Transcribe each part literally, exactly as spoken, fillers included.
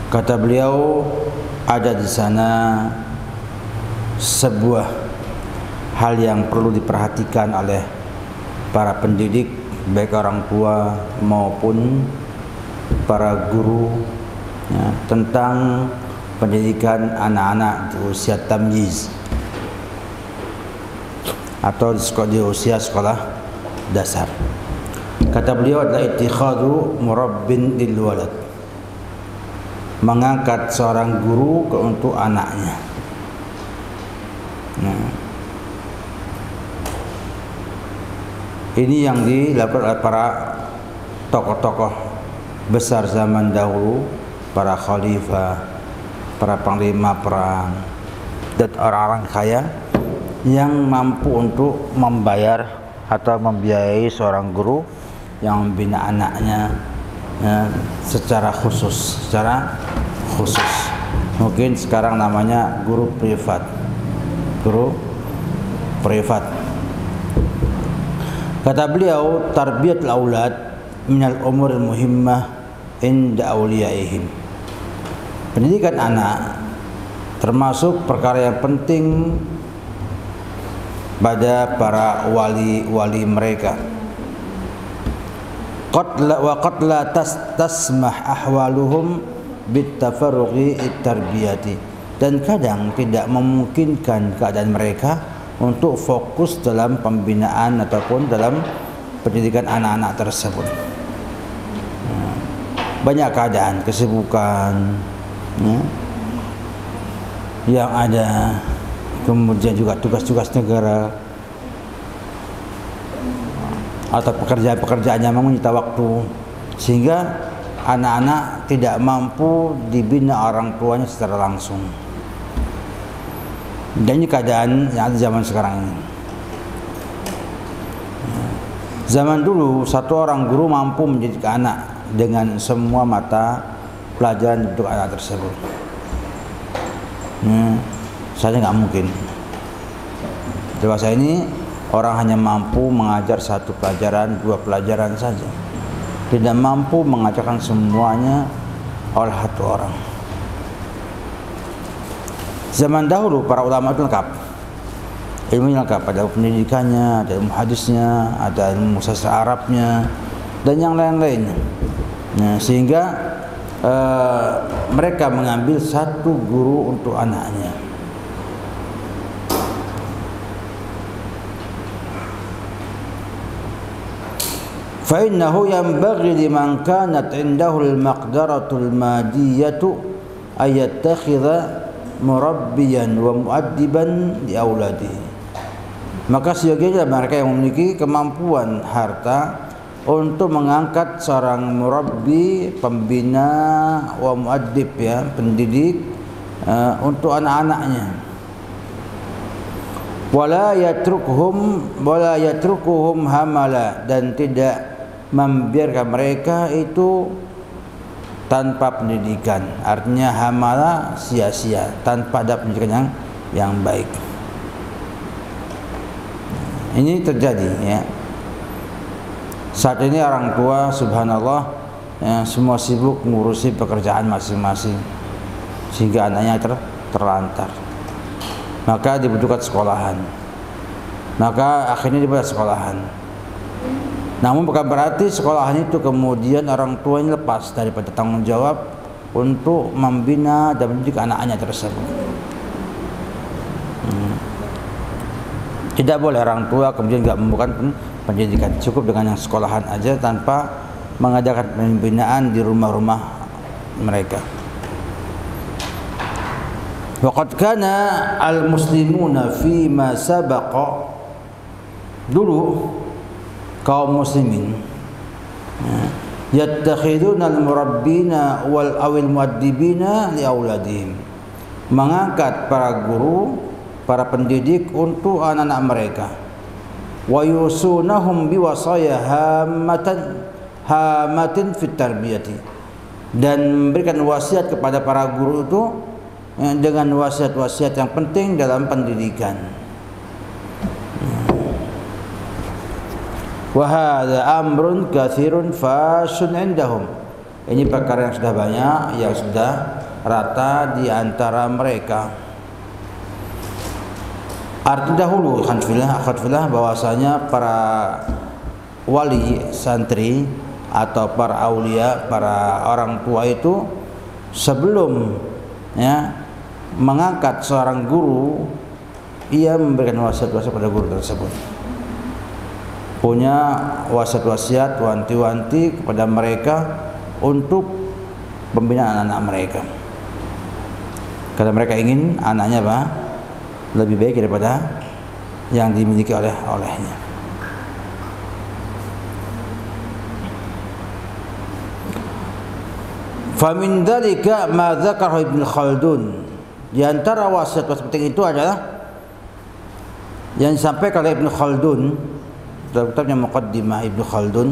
Kata beliau, ada di sana sebuah hal yang perlu diperhatikan oleh para pendidik, baik orang tua maupun para guru, ya, tentang pendidikan anak-anak di usia tamyiz atau di, sekolah, di usia sekolah dasar. Kata beliau adalah ittikhadu murabbin lil walad, mengangkat seorang guru ke untuk anaknya. Nah, ini yang dilakukan oleh para tokoh-tokoh besar zaman dahulu, para khalifah, para panglima perang, dan orang-orang kaya yang mampu untuk membayar atau membiayai seorang guru yang membina anaknya, ya, secara khusus, secara khusus. Mungkin sekarang namanya guru privat, guru privat. Kata beliau, tarbiyatul aulad minal umur muhimmah inda awliyaihim. Pendidikan anak termasuk perkara yang penting pada para wali-wali mereka. Qad la wa qad la tasmah ahwaluhum bitafarruqi at-tarbiyati, dan kadang tidak memungkinkan keadaan mereka untuk fokus dalam pembinaan ataupun dalam pendidikan anak-anak tersebut. Banyak keadaan, kesibukan, ya, yang ada, kemudian juga tugas-tugas negara atau pekerjaan-pekerjaan yang menyita waktu, sehingga anak-anak tidak mampu dibina orang tuanya secara langsung. Dan ini keadaan yang ada zaman sekarang ini. Zaman dulu satu orang guru mampu mendidik anak dengan semua mata pelajaran untuk anak tersebut. Hmm, saja nggak mungkin. Dewasa ini orang hanya mampu mengajar satu pelajaran, dua pelajaran saja, tidak mampu mengajarkan semuanya oleh satu orang. Zaman dahulu para ulama itu lengkap, ilmunya lengkap, ada pendidikannya, ada ilmu hadisnya, ada ilmu sastra Arabnya, dan yang lain-lainnya. Nah, sehingga uh, mereka mengambil satu guru untuk anaknya. Fa innahu yanbaghi liman kanat indahu al-maqdaratul madiyatu ay yattakhidha murabbiyan wa muaddiban li auladihi. Maka seyogianya mereka yang memiliki kemampuan harta untuk mengangkat seorang murabbi, pembina, wa muaddib, ya, pendidik uh, untuk anak-anaknya. Wala yatrukuhum wala yatrukuhum hamala, dan tidak membiarkan mereka itu tanpa pendidikan. Artinya hamala, sia-sia, tanpa ada pendidikan yang yang baik. Ini terjadi, ya. Saat ini orang tua, subhanallah, ya, semua sibuk mengurusi pekerjaan masing-masing, sehingga anaknya ter, terlantar. Maka dibutuhkan sekolahan. Maka akhirnya dibuat sekolahan. Namun bukan berarti sekolahan itu kemudian orang tuanya lepas daripada tanggung jawab untuk membina dan mendidik anak-anaknya tersebut. Hmm. Tidak boleh orang tua kemudian tidak membuka pendidikan, cukup dengan yang sekolahan aja tanpa mengadakan pembinaan di rumah-rumah mereka. Waqad kana al-muslimuna fi ma sabaqa, dulu kaum muslimin yattakhiduna al-murabbina wal awil muaddibina li auladihim, mengangkat para guru, para pendidik untuk anak-anak mereka. Wa yusunahum biwasaya hammatan hamatin fit tarbiyati, dan memberikan wasiat kepada para guru itu dengan wasiat-wasiat yang penting dalam pendidikan. Wa hadza amrun katsirun fashun indahum. Ini perkara yang sudah banyak, yang sudah rata di antara mereka. Arti dahulu khanfillah, khanfillah bahwasanya para wali santri atau para aulia, para orang tua itu sebelum ya mengangkat seorang guru, ia memberikan wasiat-wasiat pada guru tersebut. Punya wasiat-wasiat, wanti-wanti kepada mereka untuk pembinaan anak-anak mereka. Karena mereka ingin anaknya apa? Lebih baik daripada yang dimiliki oleh olehnya. Famin dzalika ma dzakara Ibnu Khaldun. Di antara wasiat-wasiat penting itu adalah yang disampaikan oleh Ibnu Khaldun dalam kitabnya Muqaddimah Ibnu Khaldun,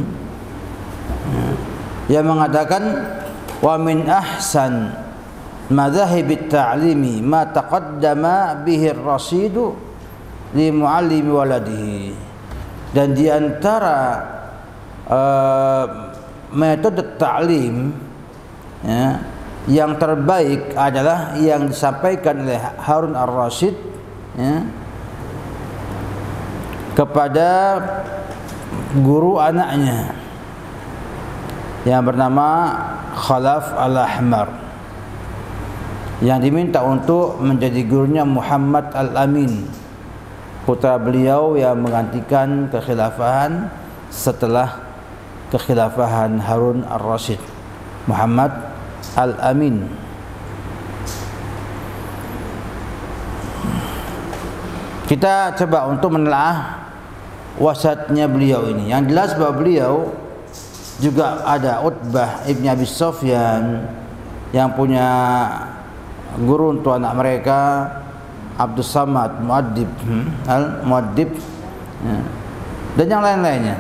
yang mengatakan wa min ahsan madzahib at-ta'limi ma taqaddama bihi ar-rasidu li muallimi waladihi. Dan di antara uh, metode ta'lim ya, yang terbaik adalah yang disampaikan oleh Harun ar-Rasyid ya, kepada guru anaknya yang bernama Khalaf al-Ahmar, yang diminta untuk menjadi gurunya Muhammad al-Amin, putra beliau yang menggantikan kekhilafahan setelah kekhilafahan Harun ar-Rasyid. Muhammad al-Amin. Kita coba untuk menelaah wasiatnya beliau ini. Yang jelas bahwa beliau juga ada Utbah ibn Abi Sufyan yang punya guru untuk anak mereka, Abdus Samad Muaddib hmm, Al-Muaddib ya, dan yang lain-lainnya.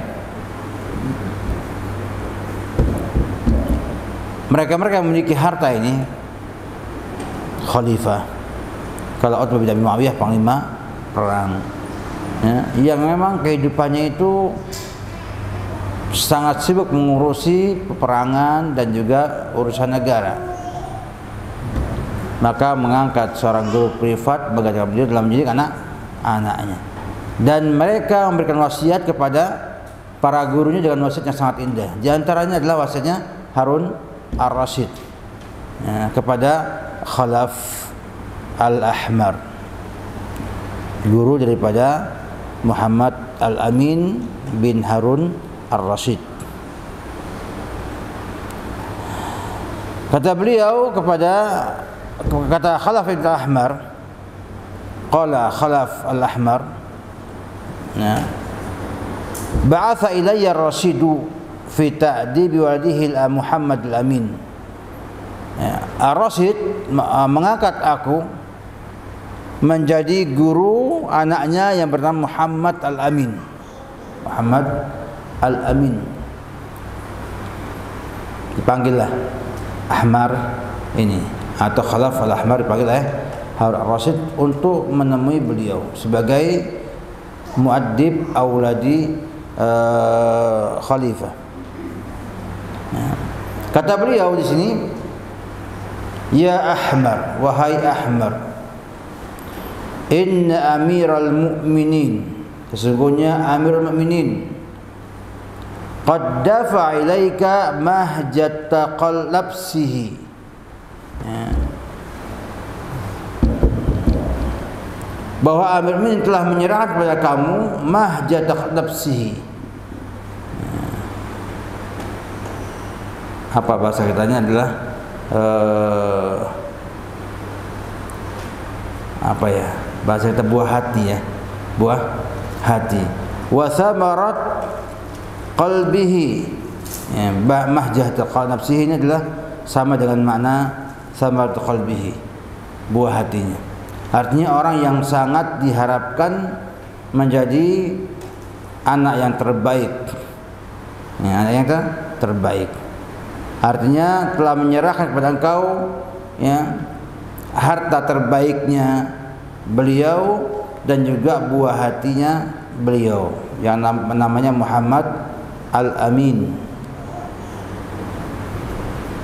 Mereka-mereka memiliki harta ini khalifah. Kalau Utbah bin Abi Muawiyah panglima perang ya, yang memang kehidupannya itu sangat sibuk mengurusi peperangan dan juga urusan negara, maka mengangkat seorang guru privat bagaimana beliau dalam mendidik anak-anaknya. Dan mereka memberikan wasiat kepada para gurunya dengan wasiat yang sangat indah. Di antaranya adalah wasiatnya Harun ar-Rasyid ya, kepada Khalaf al-Ahmar, guru daripada Muhammad al-Amin bin Harun ar-Rasyid. Kata beliau kepada kata Khalaf al-Ahmar, qala Khalaf al-Ahmar ya, ba'atha ilayya ar-Rasyidu fi ta'dibi waladihi Muhammad al-Amin ya, ar-Rasyid mengangkat aku menjadi guru anaknya yang bernama Muhammad al-Amin. Muhammad al-Amin dipanggillah Ahmar ini, atau Khalaf al-Ahmar dipanggil oleh Harun ar-Rasyid untuk menemui beliau sebagai muaddib auladi uh, khalifah ya. Kata beliau di sini, ya Ahmar, wahai Ahmar, inna amiral mu'minin, sesungguhnya amirul mu'minin, qad dafa ilaika mahjata qalbsihi ya, bahwa amirul mu'minin telah menyerahkan kepada kamu mahjata qalbsihi ya. Apa bahasa kitanya adalah uh, apa ya, bahasa kita buah hati ya, buah hati. Wa thamarat qalbihi ya, mahjatul qalbsihi ini adalah sama dengan makna thamarat qalbihi, buah hatinya. Artinya orang yang sangat diharapkan menjadi anak yang terbaik ya, anak yang ter terbaik. Artinya telah menyerahkan kepada engkau ya harta terbaiknya beliau dan juga buah hatinya beliau yang namanya Muhammad al-Amin.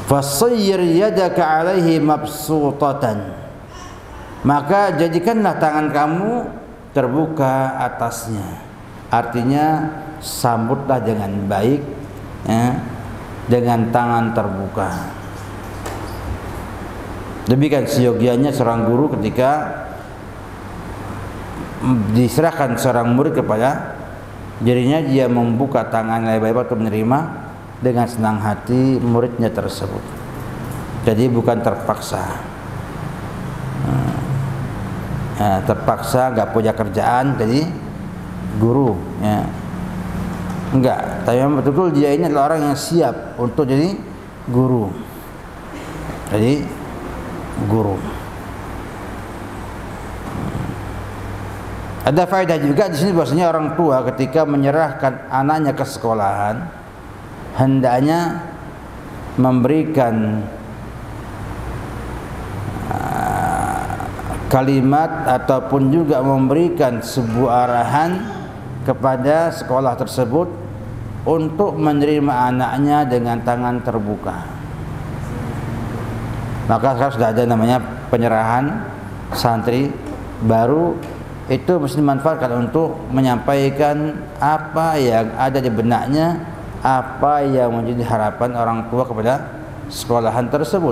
fasayyir yadaka alaihi mabsutatan, maka jadikanlah tangan kamu terbuka atasnya. Artinya sambutlah dengan baik, ya, dengan tangan terbuka. Demikian seyogianya seorang guru ketika diserahkan seorang murid kepada dirinya, dia membuka tangan lebar-lebar untuk menerima dengan senang hati muridnya tersebut. Jadi bukan terpaksa, nah, terpaksa nggak punya kerjaan jadi guru, ya. Enggak, tapi memang betul-betul dia ini adalah orang yang siap untuk jadi guru. Jadi guru. Ada faedah juga di sini bahwasanya orang tua ketika menyerahkan anaknya ke sekolahan hendaknya memberikan uh, kalimat ataupun juga memberikan sebuah arahan kepada sekolah tersebut untuk menerima anaknya dengan tangan terbuka. Maka sekarang sudah ada namanya penyerahan santri baru, itu mesti dimanfaatkan untuk menyampaikan apa yang ada di benaknya, apa yang menjadi harapan orang tua kepada sekolahan tersebut.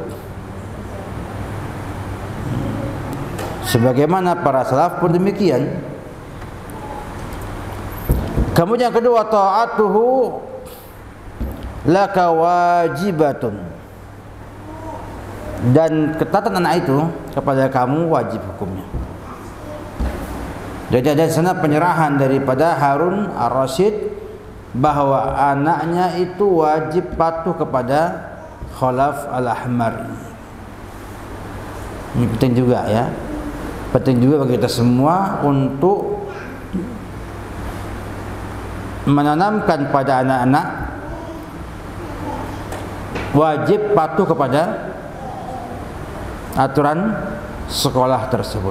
Sebagaimana para salaf pun demikian. Kemudian yang kedua, ta'atuhu laka wajibatun, dan ketaatan anak itu kepada kamu wajib hukumnya. Jadi ada di sana penyerahan daripada Harun Ar-Rasyid bahwa anaknya itu wajib patuh kepada Khalaf Al-Ahmar. Ini penting juga, ya. Penting juga bagi kita semua untuk menanamkan pada anak-anak wajib patuh kepada aturan sekolah tersebut.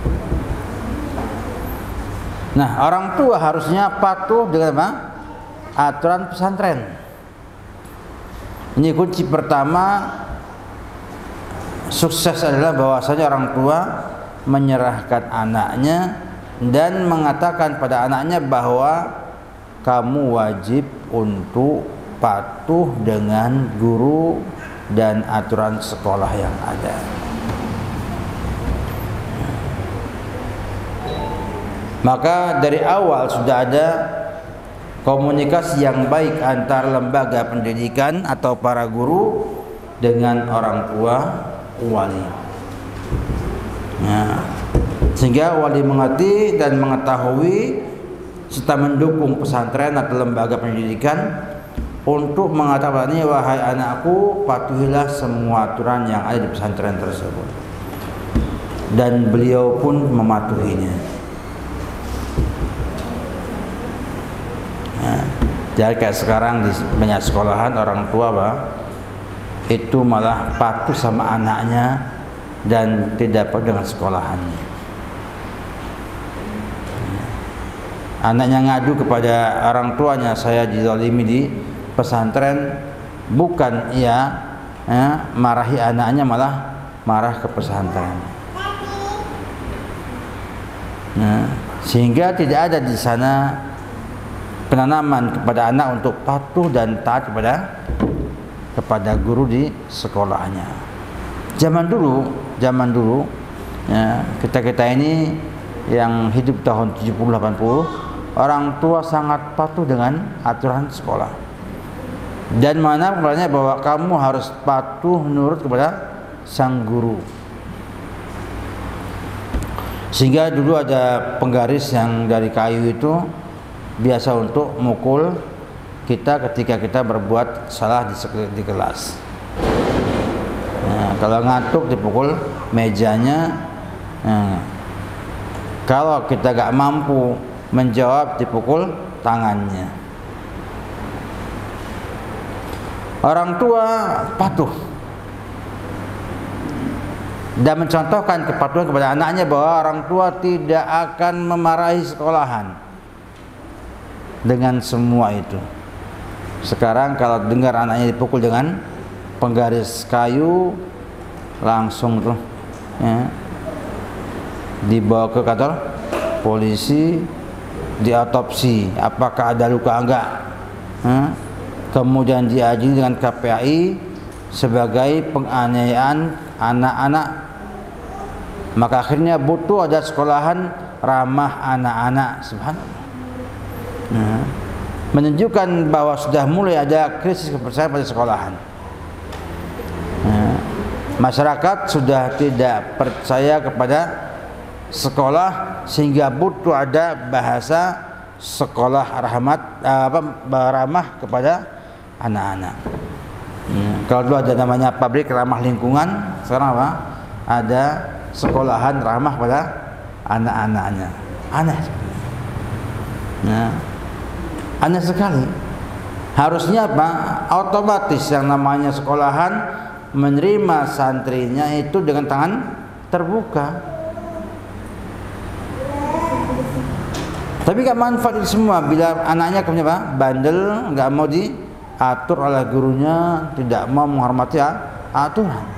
Nah, orang tua harusnya patuh dengan apa? Aturan pesantren. Ini kunci pertama sukses adalah bahwasanya orang tua menyerahkan anaknya dan mengatakan pada anaknya bahwa kamu wajib untuk patuh dengan guru dan aturan sekolah yang ada. Maka dari awal sudah ada komunikasi yang baik antara lembaga pendidikan atau para guru dengan orang tua wali. Nah, sehingga wali mengerti dan mengetahui serta mendukung pesantren atau lembaga pendidikan untuk mengatakan, wahai anakku, patuhilah semua aturan yang ada di pesantren tersebut. Dan beliau pun mematuhinya. Nah, jadi kayak sekarang di banyak sekolahan orang tua bah, itu malah patuh sama anaknya dan tidak patuh dengan sekolahannya. Anaknya ngadu kepada orang tuanya, saya dizalimi di pesantren, bukan ia ya, marahi anaknya, malah marah ke pesantren. Nah, sehingga tidak ada di sana penanaman kepada anak untuk patuh dan taat kepada kepada guru di sekolahnya. Zaman dulu, zaman dulu, ya, kita kita ini yang hidup tahun tujuh puluh delapan puluh, orang tua sangat patuh dengan aturan sekolah dan mana kepadanya bahwa kamu harus patuh menurut kepada sang guru. Sehingga dulu ada penggaris yang dari kayu itu biasa untuk mukul kita ketika kita berbuat salah di, di kelas. Nah, kalau ngantuk dipukul mejanya. Nah, kalau kita gak mampu menjawab dipukul tangannya. Orang tua patuh dan mencontohkan kepatuhan kepada anaknya bahwa orang tua tidak akan memarahi sekolahan dengan semua itu. Sekarang kalau dengar anaknya dipukul dengan penggaris kayu, langsung tuh ya, dibawa ke kantor polisi, diotopsi apakah ada luka enggak, ya. Kemudian diajukan dengan K P A I sebagai penganiayaan anak-anak. Maka akhirnya butuh ada sekolahan ramah anak-anak. Subhanallah. Nah, menunjukkan bahwa sudah mulai ada krisis kepercayaan pada sekolahan. Nah, masyarakat sudah tidak percaya kepada sekolah sehingga butuh ada bahasa sekolah rahmat apa ramah kepada anak-anak. Hmm. Kalau dulu ada namanya pabrik ramah lingkungan, sekarang apa? Ada sekolahan ramah pada anak-anaknya. Aneh. Nah, aneh sekali. Harusnya apa? Otomatis yang namanya sekolahan menerima santrinya itu dengan tangan terbuka. Tapi gak manfaat itu semua bila anaknya kemudian apa? Bandel, gak mau diatur oleh gurunya, tidak mau menghormati aturan.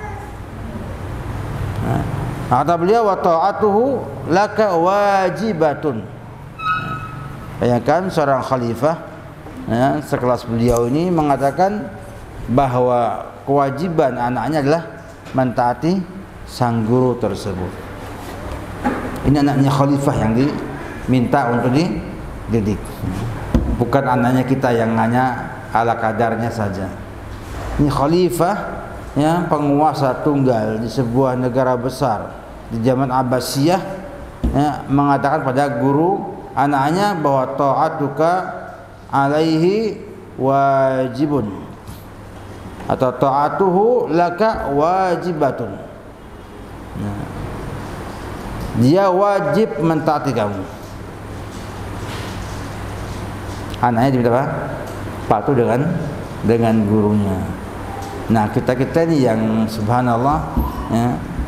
Nah, kata beliau wa ta'atuhu laka wajibatun. Bayangkan seorang khalifah ya, sekelas beliau ini mengatakan bahwa kewajiban anaknya adalah mentaati sang guru tersebut. Ini anaknya khalifah yang diminta untuk dididik, bukan anaknya kita yang hanya ala kadarnya saja. Ini khalifah ya, penguasa tunggal di sebuah negara besar di zaman Abbasiyah ya, mengatakan pada guru anaknya bahwa ta'atuka alaihi wajibun atau ta'atuhu laka wajibatun. Nah, dia wajib mentaati kamu. Anaknya diminta apa? Patuh dengan dengan gurunya. Nah, kita-kita ini yang subhanallah ya,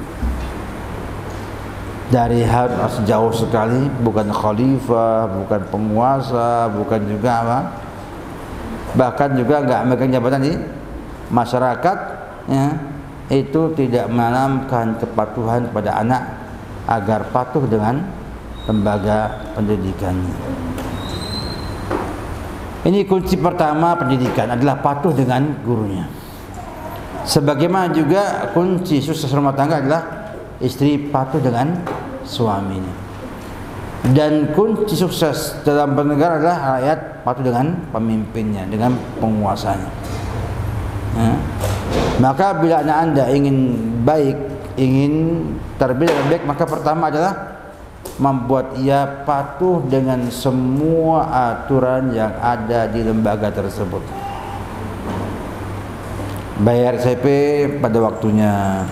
dari harus jauh sekali, bukan khalifah, bukan penguasa, bukan juga apa, bahkan juga enggak megang jabatan di masyarakat ya, itu tidak menanamkan kepatuhan kepada anak agar patuh dengan lembaga pendidikannya. Ini kunci pertama pendidikan adalah patuh dengan gurunya. Sebagaimana juga kunci sukses rumah tangga adalah istri patuh dengan suaminya. Dan kunci sukses dalam bernegara adalah rakyat patuh dengan pemimpinnya, dengan penguasanya. Ya. Maka bila anak anda ingin baik, ingin terbidik lebih baik, maka pertama adalah membuat ia patuh dengan semua aturan yang ada di lembaga tersebut. Bayar S P pada waktunya.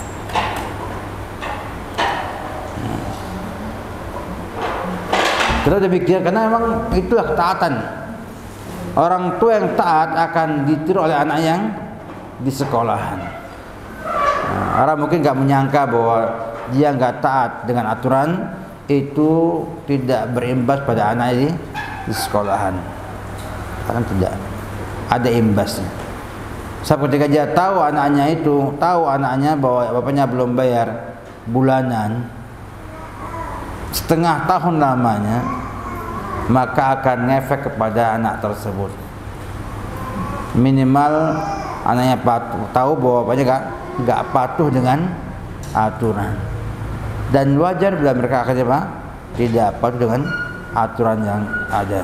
Kita demikian karena memang itulah ketaatan. Orang tua yang taat akan ditiru oleh anak yang di sekolahan. Nah, orang mungkin nggak menyangka bahwa dia nggak taat dengan aturan itu tidak berimbas pada anak di, di sekolahan. Karena tidak ada imbasnya. Sebab ketika dia tahu anaknya itu, tahu anaknya bahwa bapaknya belum bayar bulanan setengah tahun lamanya, maka akan ngefek kepada anak tersebut. Minimal anaknya patuh, tahu bahwa bapaknya gak, gak patuh dengan aturan. Dan wajar bila mereka akan apa? Tidak patuh dengan aturan yang ada.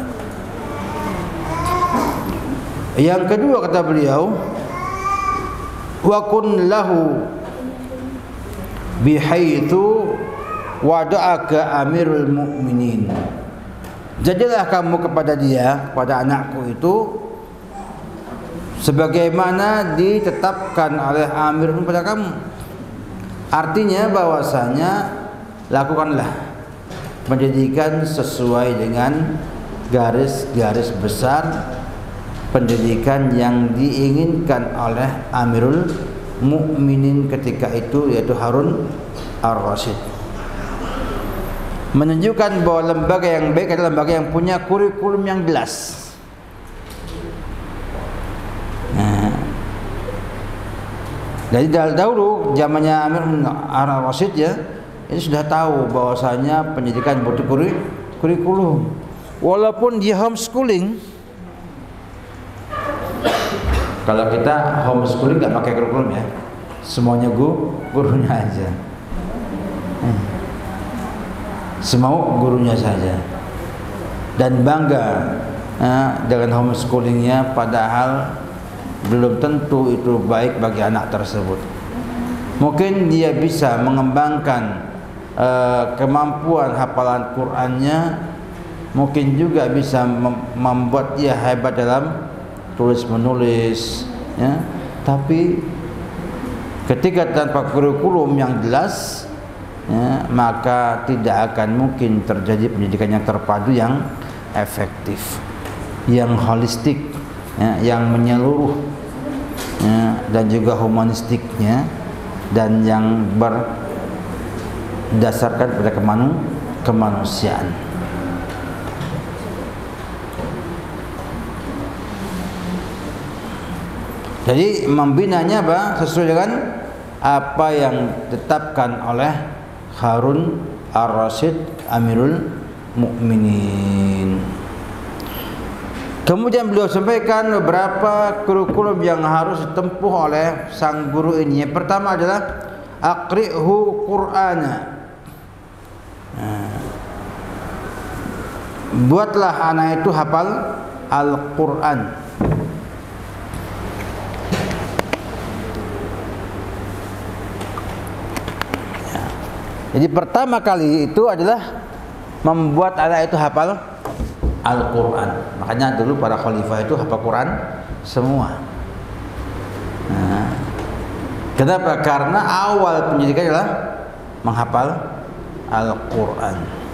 Yang kedua kata beliau, wa kun lahu bihaitsu wada'aka amirul mu'minin. Jadilah kamu kepada dia, kepada anakku itu sebagaimana ditetapkan oleh amirul kepada kamu. Artinya bahwasanya lakukanlah pendidikan sesuai dengan garis-garis besar pendidikan yang diinginkan oleh Amirul Mukminin ketika itu, yaitu Harun Ar-Rasyid. Menunjukkan bahwa lembaga yang baik adalah lembaga yang punya kurikulum yang jelas. Nah, Jadi dahulu zamannya Amir bin Harun Rasyid ya, itu sudah tahu bahwasanya pendidikan butuh kurikulum. Walaupun dia homeschooling, kalau kita homeschooling nggak pakai kurikulum ya, semuanya guru gurunya aja, hmm. semau gurunya saja, dan bangga nah, dengan homeschoolingnya, padahal belum tentu itu baik bagi anak tersebut. Mungkin dia bisa mengembangkan uh, kemampuan hafalan Qur'annya, mungkin juga bisa mem membuat dia hebat dalam tulis menulis ya. Tapi ketika tanpa kurikulum yang jelas ya, maka tidak akan mungkin terjadi pendidikan yang terpadu, yang efektif, yang holistik ya, yang menyeluruh ya, dan juga humanistiknya, dan yang berdasarkan pada kemanu kemanusiaan. Jadi membinanya apa? Sesuai dengan apa yang ditetapkan oleh Harun Ar-Rasyid Amirul Mukminin. Kemudian beliau sampaikan beberapa kurikulum yang harus ditempuh oleh sang guru ini. Yang pertama adalah aqri'hu Qur'ana. Nah, buatlah anak itu hafal Al-Qur'an. Ya. Jadi pertama kali itu adalah membuat anak itu hafal Al-Quran. Makanya dulu para khalifah itu hafal Quran semua. Nah, kenapa? Karena awal pendidikan adalah menghafal Al-Quran.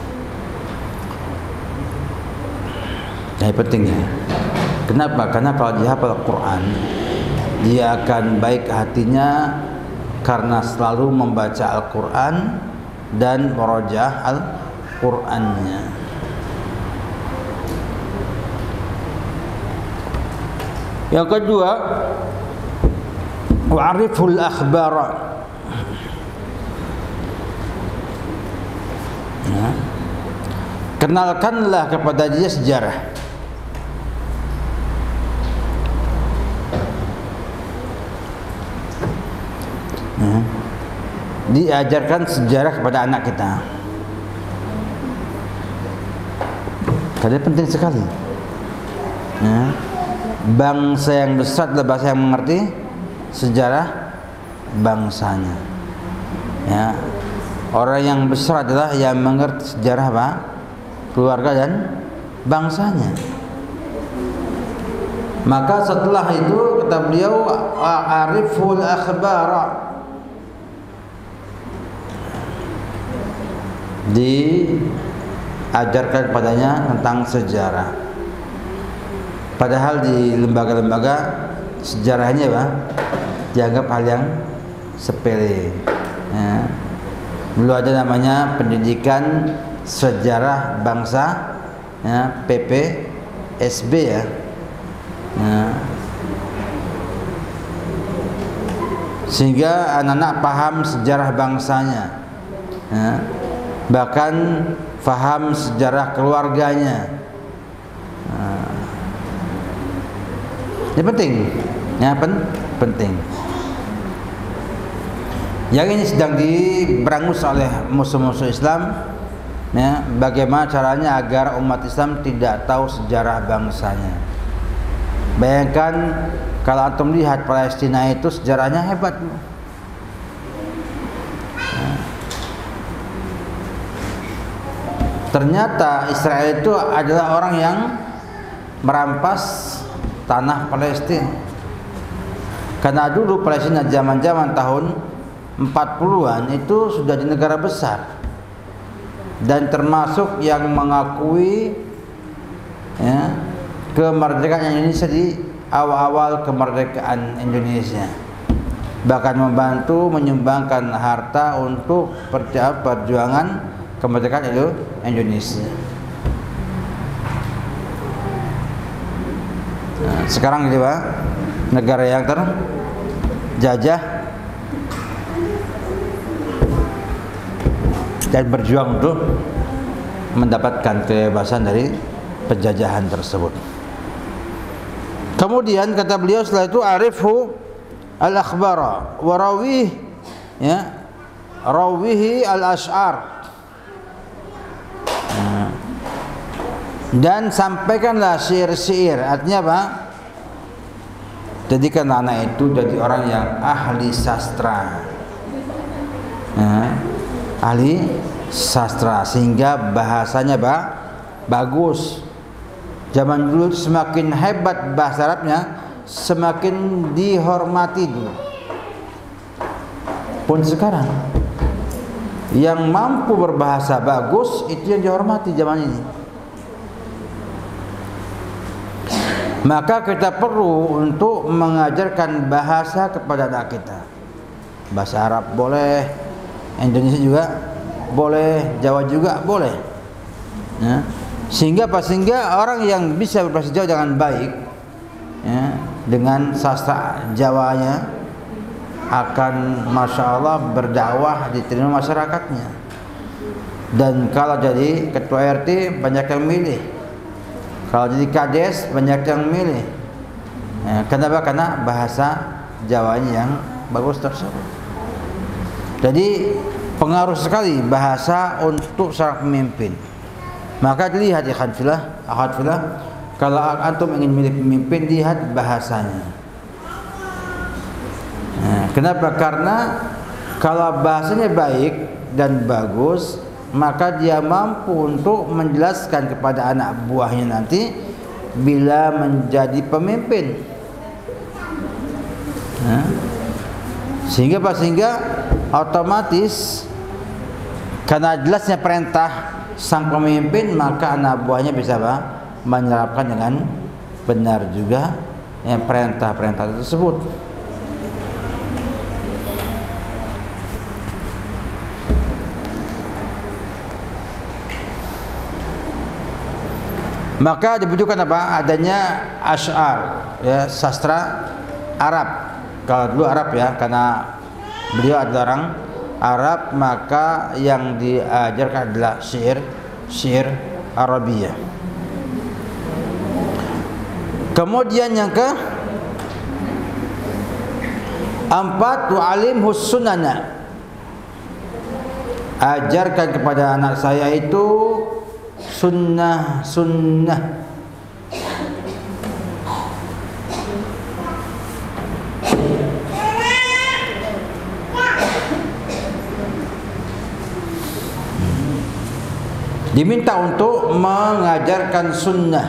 Ini pentingnya. Kenapa? Karena kalau dia hafal Al-Quran, dia akan baik hatinya karena selalu membaca Al-Quran dan merojah Al-Qurannya. Yang kedua, wa'riful akhbara. Ya. Kenalkanlah kepada dia sejarah. Ya. Diajarkan sejarah kepada anak kita. Karena penting sekali. Ya. Bangsa yang besar adalah bangsa yang mengerti sejarah bangsanya. Ya. Orang yang besar adalah yang mengerti sejarah apa? Keluarga dan bangsanya. Maka setelah itu kata beliau, ariful akhbara, diajarkan padanya tentang sejarah. Padahal di lembaga-lembaga sejarahnya Pak, dianggap hal yang sepele. Ya. Dulu ada namanya pendidikan sejarah bangsa, ya, P P S B ya. Ya. Sehingga anak-anak paham sejarah bangsanya, ya. Bahkan paham sejarah keluarganya. Nah, ini penting, ya pen penting. Yang ini sedang diberangus oleh musuh-musuh Islam, ya, bagaimana caranya agar umat Islam tidak tahu sejarah bangsanya. Bayangkan kalau antum lihat Palestina itu sejarahnya hebat. Ya. Ternyata Israel itu adalah orang yang merampas tanah Palestina. Karena dulu Palestina zaman-zaman tahun empat puluhan itu sudah di negara besar dan termasuk yang mengakui, ya, kemerdekaan Indonesia di awal-awal kemerdekaan Indonesia, bahkan membantu menyumbangkan harta untuk perjuangan kemerdekaan itu Indonesia. Nah, sekarang gitu Pak, negara yang terjajah dan berjuang untuk mendapatkan kebebasan dari penjajahan tersebut. Kemudian kata beliau setelah itu arifhu al-akhbara wa rawih, ya, rawihi al-ash'ar, dan sampaikanlah syair-syair. Artinya apa? Jadikan anak itu jadi orang yang ahli sastra, ya, ahli sastra, sehingga bahasanya ba, bagus. Zaman dulu semakin hebat bahasa Arabnya, semakin dihormati dulu. Pun sekarang yang mampu berbahasa bagus itu yang dihormati zaman ini. Maka kita perlu untuk mengajarkan bahasa kepada anak kita. Bahasa Arab boleh, Indonesia juga boleh, Jawa juga boleh, ya. Sehingga apa? Sehingga orang yang bisa berbahasa Jawa dengan baik, ya, dengan sastra Jawanya, akan masya Allah berdakwah diterima masyarakatnya. Dan kalau jadi ketua R T banyak yang milih, kalau jadi kades banyak yang milih, ya, kenapa? Karena bahasa Jawanya yang bagus tersebut. Jadi pengaruh sekali bahasa untuk seorang pemimpin. Maka dilihat ya khadfilah, akhadfilah, kalau antum ingin milih pemimpin, lihat bahasanya. Nah, kenapa? Karena kalau bahasanya baik dan bagus, maka dia mampu untuk menjelaskan kepada anak buahnya nanti bila menjadi pemimpin. Nah, sehingga apa? Sehingga otomatis karena jelasnya perintah sang pemimpin, maka anak buahnya bisa apa? Menerapkan dengan benar juga ya perintah-perintah tersebut. Maka dibutuhkan apa? Adanya asy'ar, ya, sastra Arab. Kalau dulu Arab ya, karena beliau adalah orang Arab, maka yang diajarkan adalah syair, syair Arabiyah. Kemudian yang ke empat, wa'alimhu sunana, ajarkan kepada anak saya itu sunnah sunnah. Diminta untuk mengajarkan sunnah.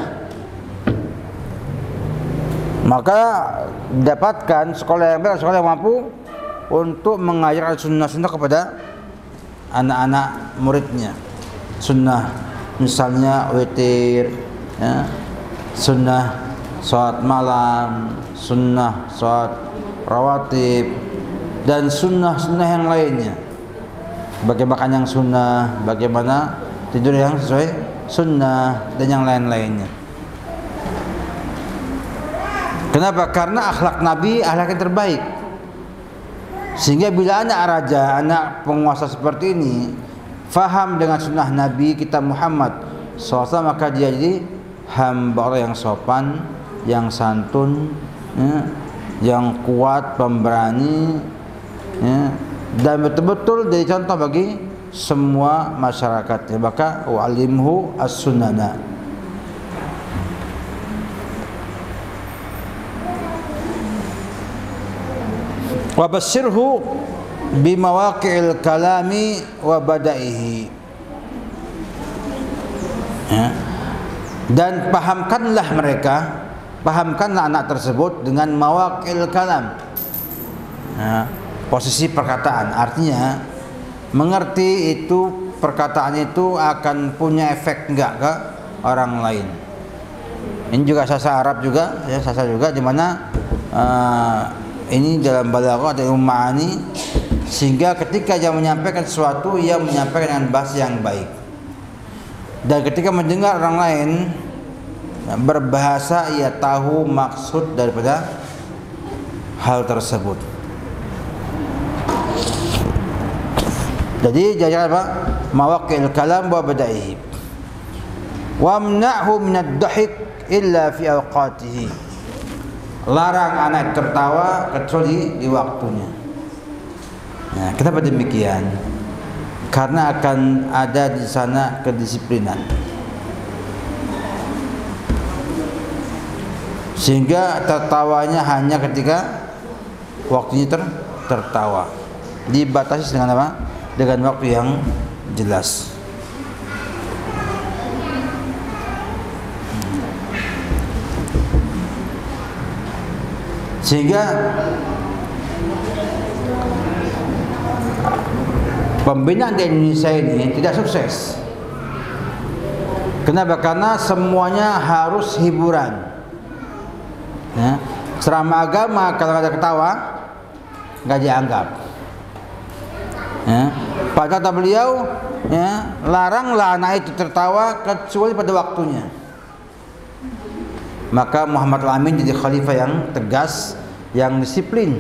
Maka dapatkan sekolah yang baik, sekolah yang mampu untuk mengajarkan sunnah-sunnah kepada anak-anak muridnya. Sunnah misalnya witir, ya, sunnah sholat malam, sunnah sholat rawatib, dan sunnah-sunnah yang lainnya. Bagaimana makan yang sunnah, bagaimana tidur yang sesuai sunnah, dan yang lain-lainnya. Kenapa? Karena akhlak Nabi akhlak yang terbaik. Sehingga bila anak raja, anak penguasa seperti ini faham dengan sunnah Nabi kita Muhammad shallallahu alaihi wasallam, maka dia jadi hamba Allah yang sopan, yang santun, ya, yang kuat, pemberani, ya, dan betul-betul jadi contoh bagi semua masyarakat. Maka wa'alimhu as-sunana. Wa basyirhu bimawaqi'il kalami wa badaihi, ya. Dan pahamkanlah mereka, pahamkanlah anak tersebut dengan mawaqil kalam, ya, posisi perkataan. Artinya mengerti itu perkataan itu akan punya efek enggak ke orang lain. Ini juga sasa Arab juga, ya, sasa juga, di mana uh, ini dalam balaghah ada ma'ani, sehingga ketika dia menyampaikan sesuatu, ia menyampaikan dengan bahasa yang baik. Dan ketika mendengar orang lain berbahasa, ia tahu maksud daripada hal tersebut. Jadi jajaran apa? mawaqi'il kalam wa bada'ihi. Wamna'hu minad dhahik illa fi awqatihi. Larang anak tertawa kecuali di waktunya. Nah, kenapa demikian? Karena akan ada di sana kedisiplinan. Sehingga tertawanya hanya ketika waktunya ter tertawa. Dibatasi dengan apa? Dengan waktu yang jelas. Sehingga pembinaan di Indonesia ini tidak sukses. Kenapa? Karena semuanya harus hiburan. Ya. Ceramah agama kalau ada ketawa nggak dianggap. Ya. Padahal kata beliau, ya, laranglah anak itu tertawa kecuali pada waktunya. Maka Muhammad Al-Amin jadi khalifah yang tegas, yang disiplin,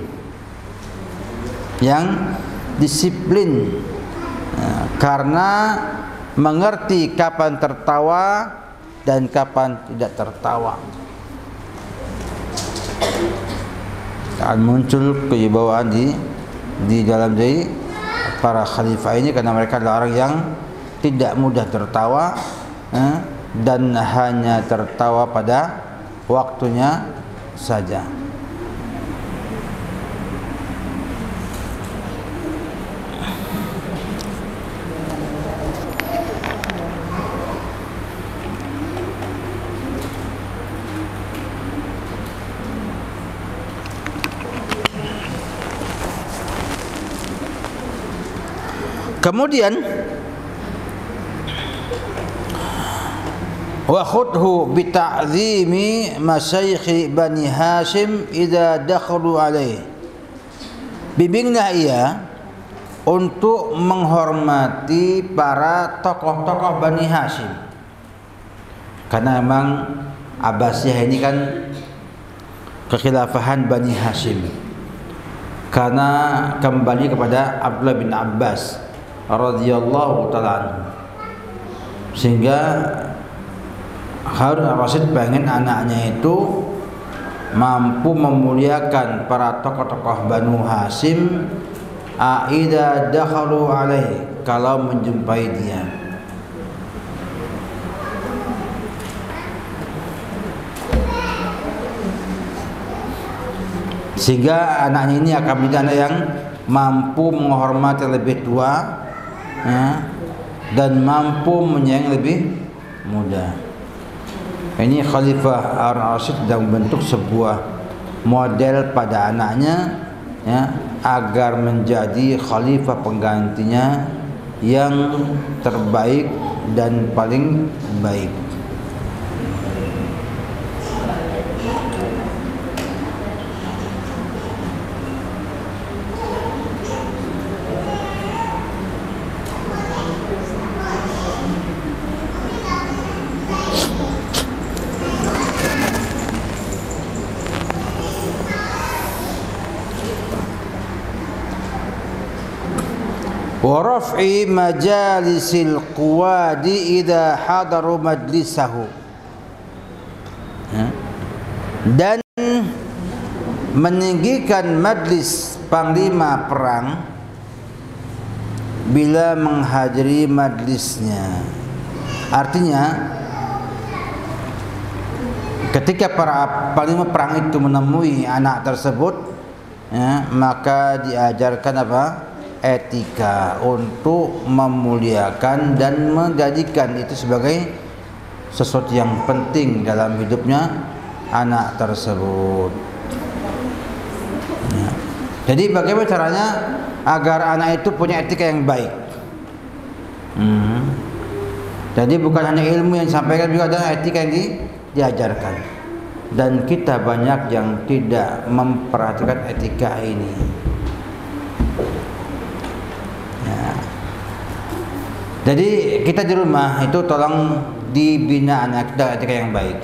yang disiplin, ya, karena mengerti kapan tertawa dan kapan tidak tertawa. Akan muncul kewibawaan di di dalam diri para khalifah ini karena mereka adalah orang yang tidak mudah tertawa, eh, dan hanya tertawa pada waktunya saja. Kemudian wa khudhu bi ta'zimi masyayikh Bani Hashim idza dakhalu alaih. Bimbinglah ia untuk menghormati para tokoh-tokoh Bani Hashim. Karena memang Abbasiyah ini kan kekhilafahan Bani Hashim. Karena kembali kepada Abdullah bin Abbas radhiyallahu ta'ala anhu. Sehingga Harun Ar-Rasyid pengen anaknya itu mampu memuliakan para tokoh-tokoh Banu Hashim aida dakhalu alaih, kalau menjumpai dia. Sehingga anaknya ini akan menjadi anak yang mampu menghormati lebih tua, ya, dan mampu menyayangi lebih muda. Ini Khalifah Harun Ar-Rasyid sedang membentuk sebuah model pada anaknya, ya, agar menjadi khalifah penggantinya yang terbaik dan paling baik. Wa raf'i majalisil quwadi idza hadaru majlisahu, dan meninggikan majlis panglima perang bila menghadiri majlisnya. Artinya ketika para panglima perang itu menemui anak tersebut, ya, maka diajarkan apa? Etika untuk memuliakan dan menjadikan itu sebagai sesuatu yang penting dalam hidupnya anak tersebut. Ya. Jadi bagaimana caranya agar anak itu punya etika yang baik? Hmm. Jadi bukan hanya ilmu yang disampaikan, juga ada etika yang di, diajarkan. Dan kita banyak yang tidak memperhatikan etika ini. Jadi kita di rumah itu tolong dibina anak kita etika yang baik.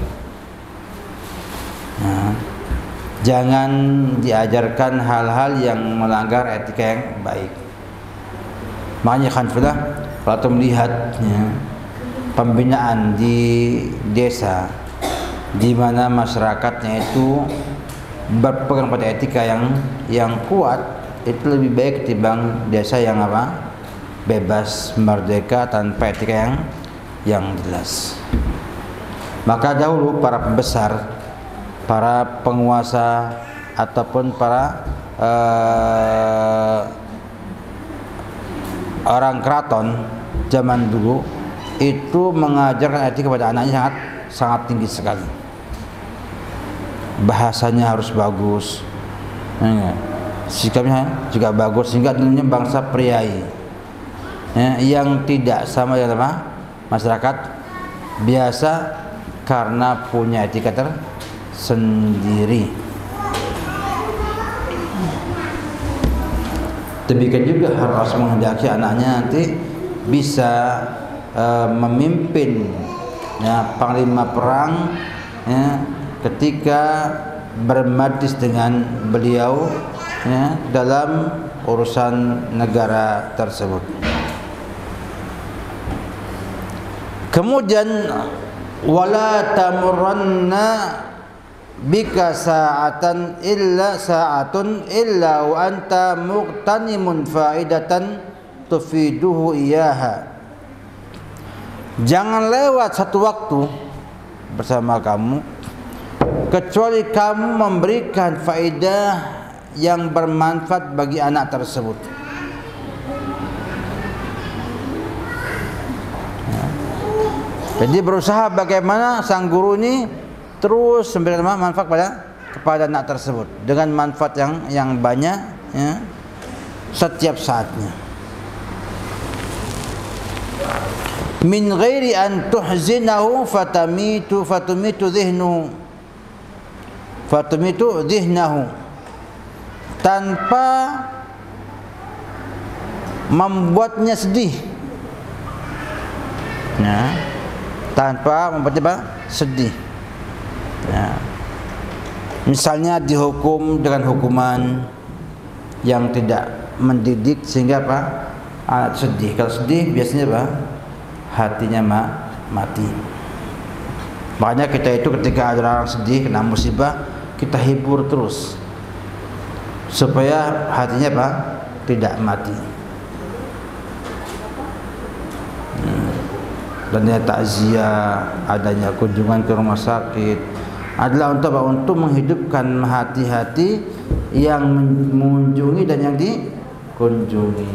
Nah, jangan diajarkan hal-hal yang melanggar etika yang baik. Makanya Khanfilah kalau melihat ya, pembinaan di desa di mana masyarakatnya itu berpegang pada etika yang yang kuat, itu lebih baik ketimbang desa yang apa? Bebas, merdeka tanpa etika yang yang jelas. Maka dahulu para pembesar, para penguasa ataupun para uh, orang keraton zaman dulu itu mengajarkan etika kepada anaknya sangat sangat tinggi sekali. Bahasanya harus bagus, ya, sikapnya juga bagus sehingga dulunya bangsa priai, ya, yang tidak sama dengan apa? Masyarakat biasa karena punya etika tersendiri. Demikian juga harus menghendaki anaknya nanti bisa uh, memimpin ya, panglima perang ya, ketika bermadis dengan beliau ya, dalam urusan negara tersebut. Kemudian wala tamurranna bika sa'atan illa sa'atun illa wa anta muqtanimun faidatan tufiduhu iyaha. Jangan lewat satu waktu bersama kamu kecuali kamu memberikan faedah yang bermanfaat bagi anak tersebut. Jadi berusaha bagaimana sang guru ini terus memberikan manfaat pada kepada anak tersebut dengan manfaat yang yang banyak ya, setiap saatnya. Min ghairi an tuhzinahu fatamitu fatumitu dhihnuhu fatumitu dhihnahu, tanpa membuatnya sedih, ya, tanpa membuatnya sedih. Ya. Misalnya dihukum dengan hukuman yang tidak mendidik sehingga apa? Anak sedih. Kalau sedih biasanya apa? Hatinya ma mati. Makanya kita itu ketika ada orang sedih kena musibah, kita hibur terus supaya hatinya apa? Tidak mati. Hmm. Dan ya takziah, adanya kunjungan ke rumah sakit adalah untuk apa? Untuk menghidupkan hati-hati yang mengunjungi dan yang dikunjungi.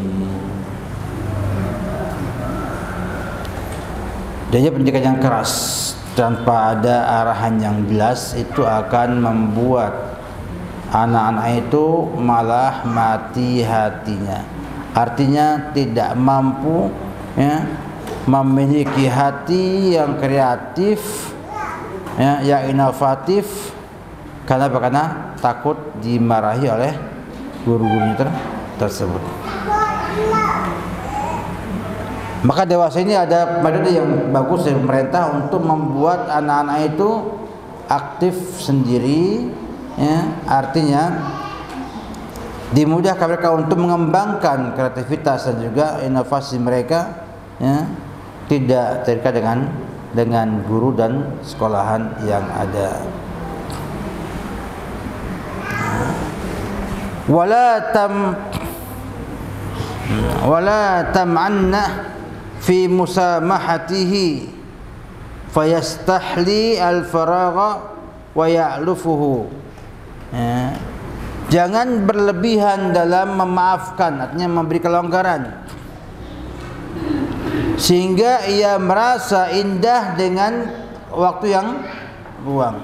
Jadi pendidikan yang keras tanpa ada arahan yang jelas itu akan membuat anak-anak itu malah mati hatinya. Artinya tidak mampu ya, memiliki hati yang kreatif, ya, yang inovatif. Karena apa? Karena takut dimarahi oleh guru-gurunya ter tersebut. Maka dewasa ini ada metode yang bagus dari pemerintah untuk membuat anak-anak itu aktif sendiri, ya, artinya dimudahkan mereka untuk mengembangkan kreativitas dan juga inovasi mereka, ya, tidak terikat dengan dengan guru dan sekolahan yang ada. Wala tam wala tam'anna fi musamahatihi fayastahli al-faragha wa ya'lufuhu. Ya. Jangan berlebihan dalam memaafkan, artinya memberi kelonggaran, sehingga ia merasa indah dengan waktu yang luang.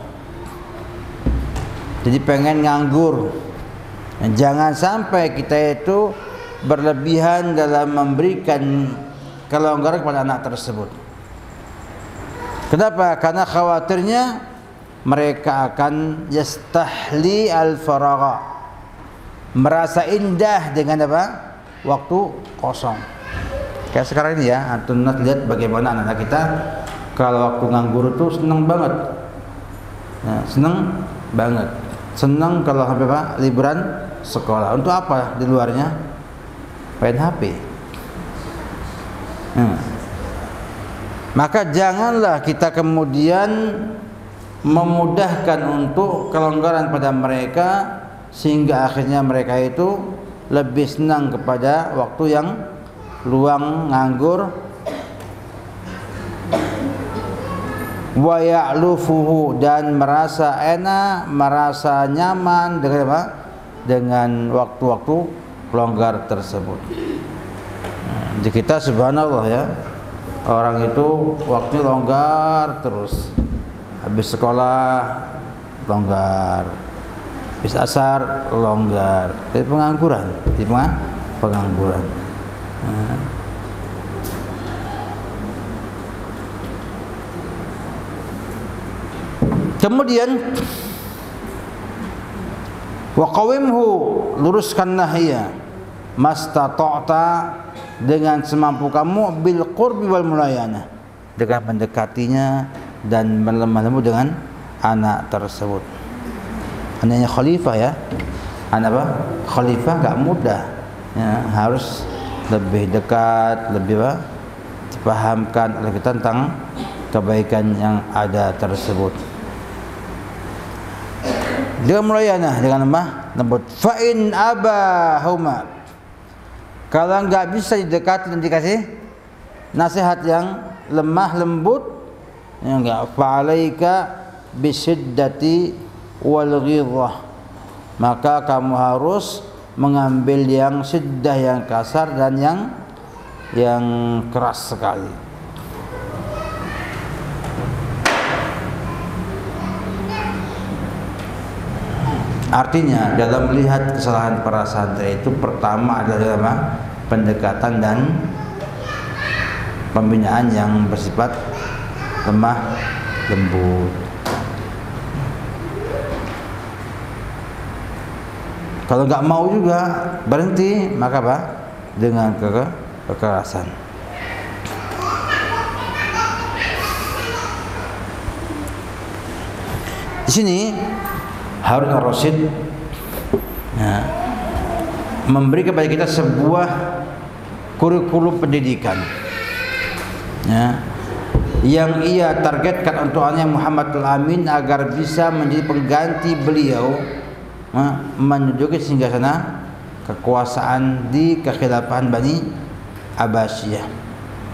Jadi pengen nganggur. Jangan sampai kita itu berlebihan dalam memberikan kelonggaran kepada anak tersebut. Kenapa? Karena khawatirnya mereka akan yastahli al-faragha, merasa indah dengan apa? Waktu kosong. Kayak sekarang ini ya, antum lihat bagaimana anak-anak kita kalau waktu nganggur itu senang banget. Nah, senang banget. Senang kalau sampai apa? Liburan sekolah. Untuk apa di luarnya? Main H P. Hmm. Maka janganlah kita kemudian memudahkan untuk kelonggaran pada mereka sehingga akhirnya mereka itu lebih senang kepada waktu yang luang nganggur, wa ya'lufuhu, dan merasa enak, merasa nyaman dengan apa? Dengan waktu-waktu longgar tersebut. Di kita subhanallah ya, orang itu waktu longgar terus, habis sekolah longgar, habis asar longgar, jadi pengangguran, jadi pengangguran. Nah. Kemudian wa qawimhu, luruskan nahya mastata'ta, dengan semampu kamu, bil qurbi wal mulayana, dengan mendekatinya dan berlemah lembut dengan anak tersebut. Anaknya khalifah ya, anak apa? Khalifah gak mudah ya, harus lebih dekat, lebih apa? Dipahamkan oleh kita tentang kebaikan yang ada tersebut. Dengan mulayana, dengan lemah lembut. Fa in abahuma, kalau enggak bisa didekati dan dikasih nasihat yang lemah lembut, ya enggak, fa'alaika bisiddati wal ghidhah, maka kamu harus mengambil yang siddah, yang kasar, dan yang yang keras sekali. Artinya dalam melihat kesalahan para santri itu, pertama adalah apa? Pendekatan dan pembinaan yang bersifat lemah lembut. Kalau nggak mau juga berhenti, maka apa? Dengan ke kekerasan. Di sini Harun ar-Rasyid ya, memberi kepada kita sebuah kurikulum pendidikan ya, yang ia targetkan untuk anaknya Muhammad al-Amin agar bisa menjadi pengganti beliau ya, menduduki singgasana kekuasaan di kekhilafahan Bani Abbasiyah.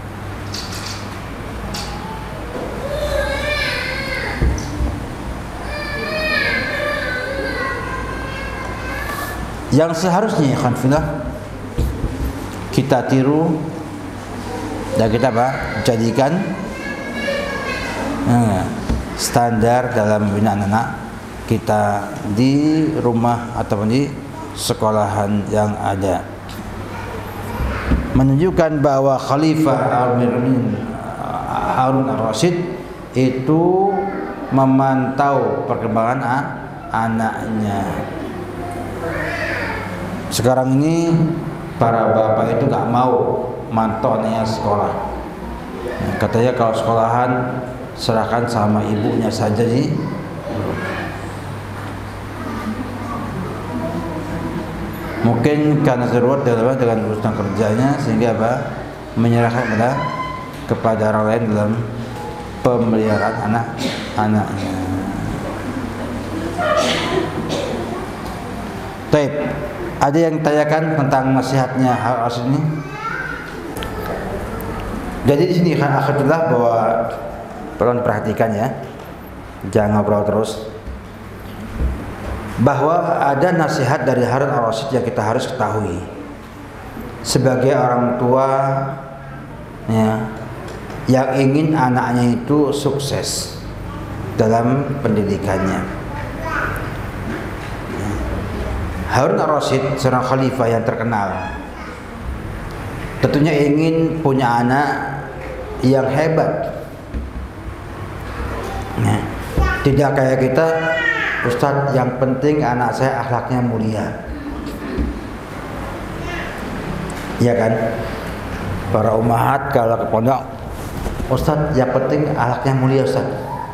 Yang seharusnya ikhwan fillah kita tiru dan kita apa? Jadikan eh, standar dalam membina anak-anak kita di rumah ataupun di sekolahan yang ada, menunjukkan bahwa Khalifah Harun ar-Rasyid itu memantau perkembangan anaknya. Sekarang ini para bapak itu nggak mau mantau anaknya sekolah. Nah, katanya kalau sekolahan serahkan sama ibunya saja sih. Mungkin karena darurat dengan, dengan urusan kerjanya sehingga apa? Menyerahkan kepada kepada orang lain dalam pemeliharaan anak-anaknya. Taib. Ada yang tanyakan tentang nasihatnya Harun ini. Jadi di sini kan akhirnya bahwa perlu diperhatikan ya, jangan ngobrol terus. Bahwa ada nasihat dari Harun ar-Rasyid yang kita harus ketahui sebagai orang tua ya, yang ingin anaknya itu sukses dalam pendidikannya. Harun ar-Rasyid seorang khalifah yang terkenal, tentunya ingin punya anak yang hebat. Nah, tidak kayak kita, Ustadz, yang penting anak saya akhlaknya mulia. Ya kan? Para ummahat kalau ke pondok, Ustadz, yang penting akhlaknya mulia Ustadz.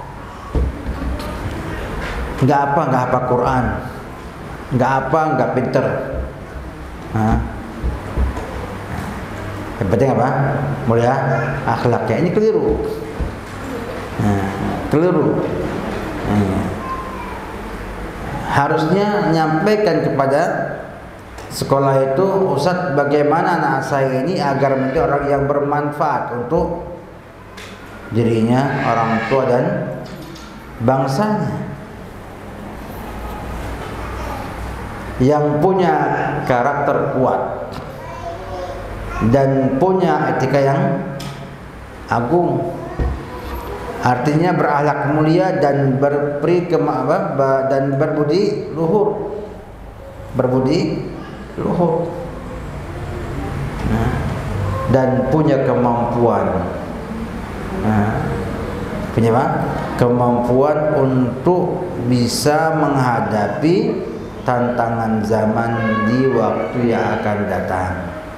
Enggak apa, enggak apa Quran, enggak apa, enggak pinter. Hah? Yang penting apa? Mulia akhlaknya. Ini keliru. Nah, keliru. Nah, harusnya menyampaikan kepada sekolah itu, Ustadz, bagaimana anak saya ini agar menjadi orang yang bermanfaat untuk dirinya, orang tua dan bangsanya, yang punya karakter kuat dan punya etika yang agung, artinya berakhlak mulia dan berperi kema dan berbudi luhur, berbudi luhur, nah, dan punya kemampuan, nah, punya apa? Kemampuan untuk bisa menghadapi tantangan zaman di waktu yang akan datang.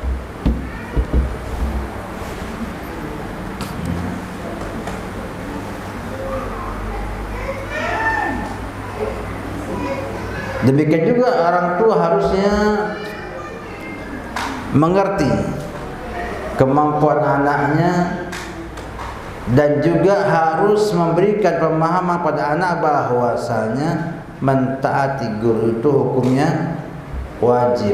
Demikian juga orang tua harusnya mengerti kemampuan anaknya dan juga harus memberikan pemahaman pada anak bahwasanya mentaati guru itu hukumnya wajib.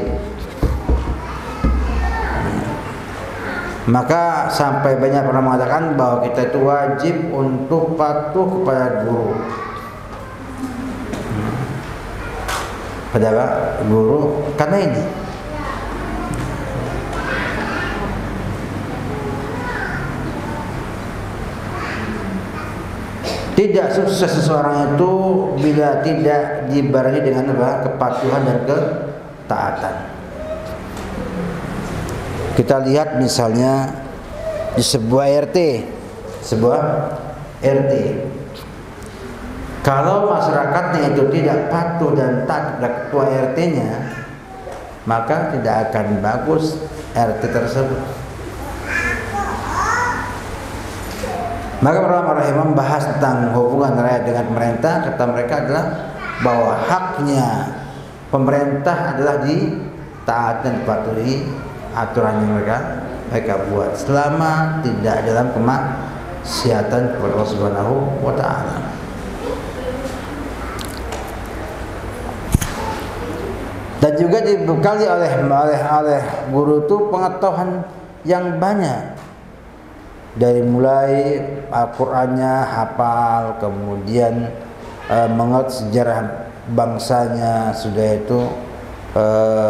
Maka sampai banyak orang mengatakan bahwa kita itu wajib untuk patuh kepada guru. Pada guru karena ini tidak sukses seseorang itu bila tidak dibarengi dengan apa? Kepatuhan dan ketaatan. Kita lihat misalnya di sebuah R T, sebuah R T. Kalau masyarakatnya itu tidak patuh dan taat kepada ketua R T-nya, maka tidak akan bagus R T tersebut. Maka para ulama membahas tentang hubungan rakyat dengan pemerintah, kata mereka adalah bahwa haknya pemerintah adalah ditaati dan dipatuhi aturan yang mereka mereka buat selama tidak dalam kemaksiatan kepada Allah Subhanahu wa taala. Dan juga dibekali oleh oleh oleh guru itu pengetahuan yang banyak, dari mulai Al-Qur'annya hafal, kemudian e, mengerti sejarah bangsanya, sudah itu e,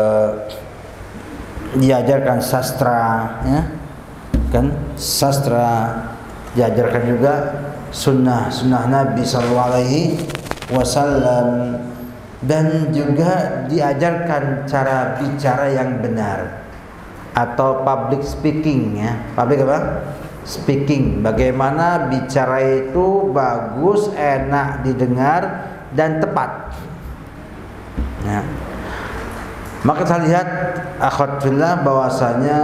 diajarkan sastra, ya kan, sastra, diajarkan juga sunnah sunnah Nabi Sallallahu Alaihi Wasallam, dan juga diajarkan cara bicara yang benar atau public speaking, ya. Public apa? Speaking. Bagaimana bicara itu bagus, enak didengar dan tepat. Ya. Maka saya lihat akhwat fillah bahwasanya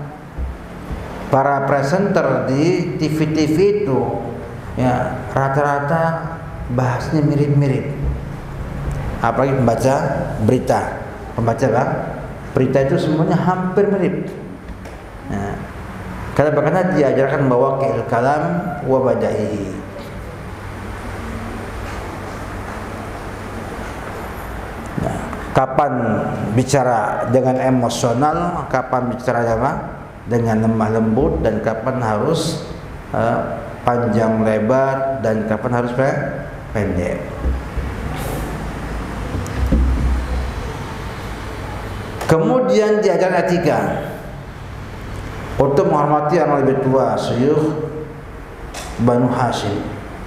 para presenter di T V-T V itu ya rata-rata bahasnya mirip-mirip. Apalagi pembaca berita, pembaca apa? Berita itu semuanya hampir mirip. Nah, karena bahkan diajarkan bahwa qil kalam wa badaihi. Nah, kapan bicara dengan emosional, kapan bicara apa? Dengan lemah lembut, dan kapan harus uh, panjang lebar, dan kapan harus pendek. Kemudian diajarkan etika untuk menghormati orang lebih tua, syuyukh Banu Hashim.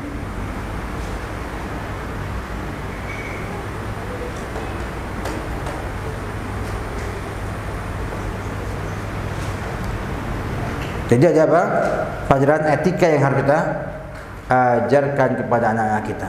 Jadi ada apa? Pelajaran etika yang harus kita ajarkan kepada anak-anak kita,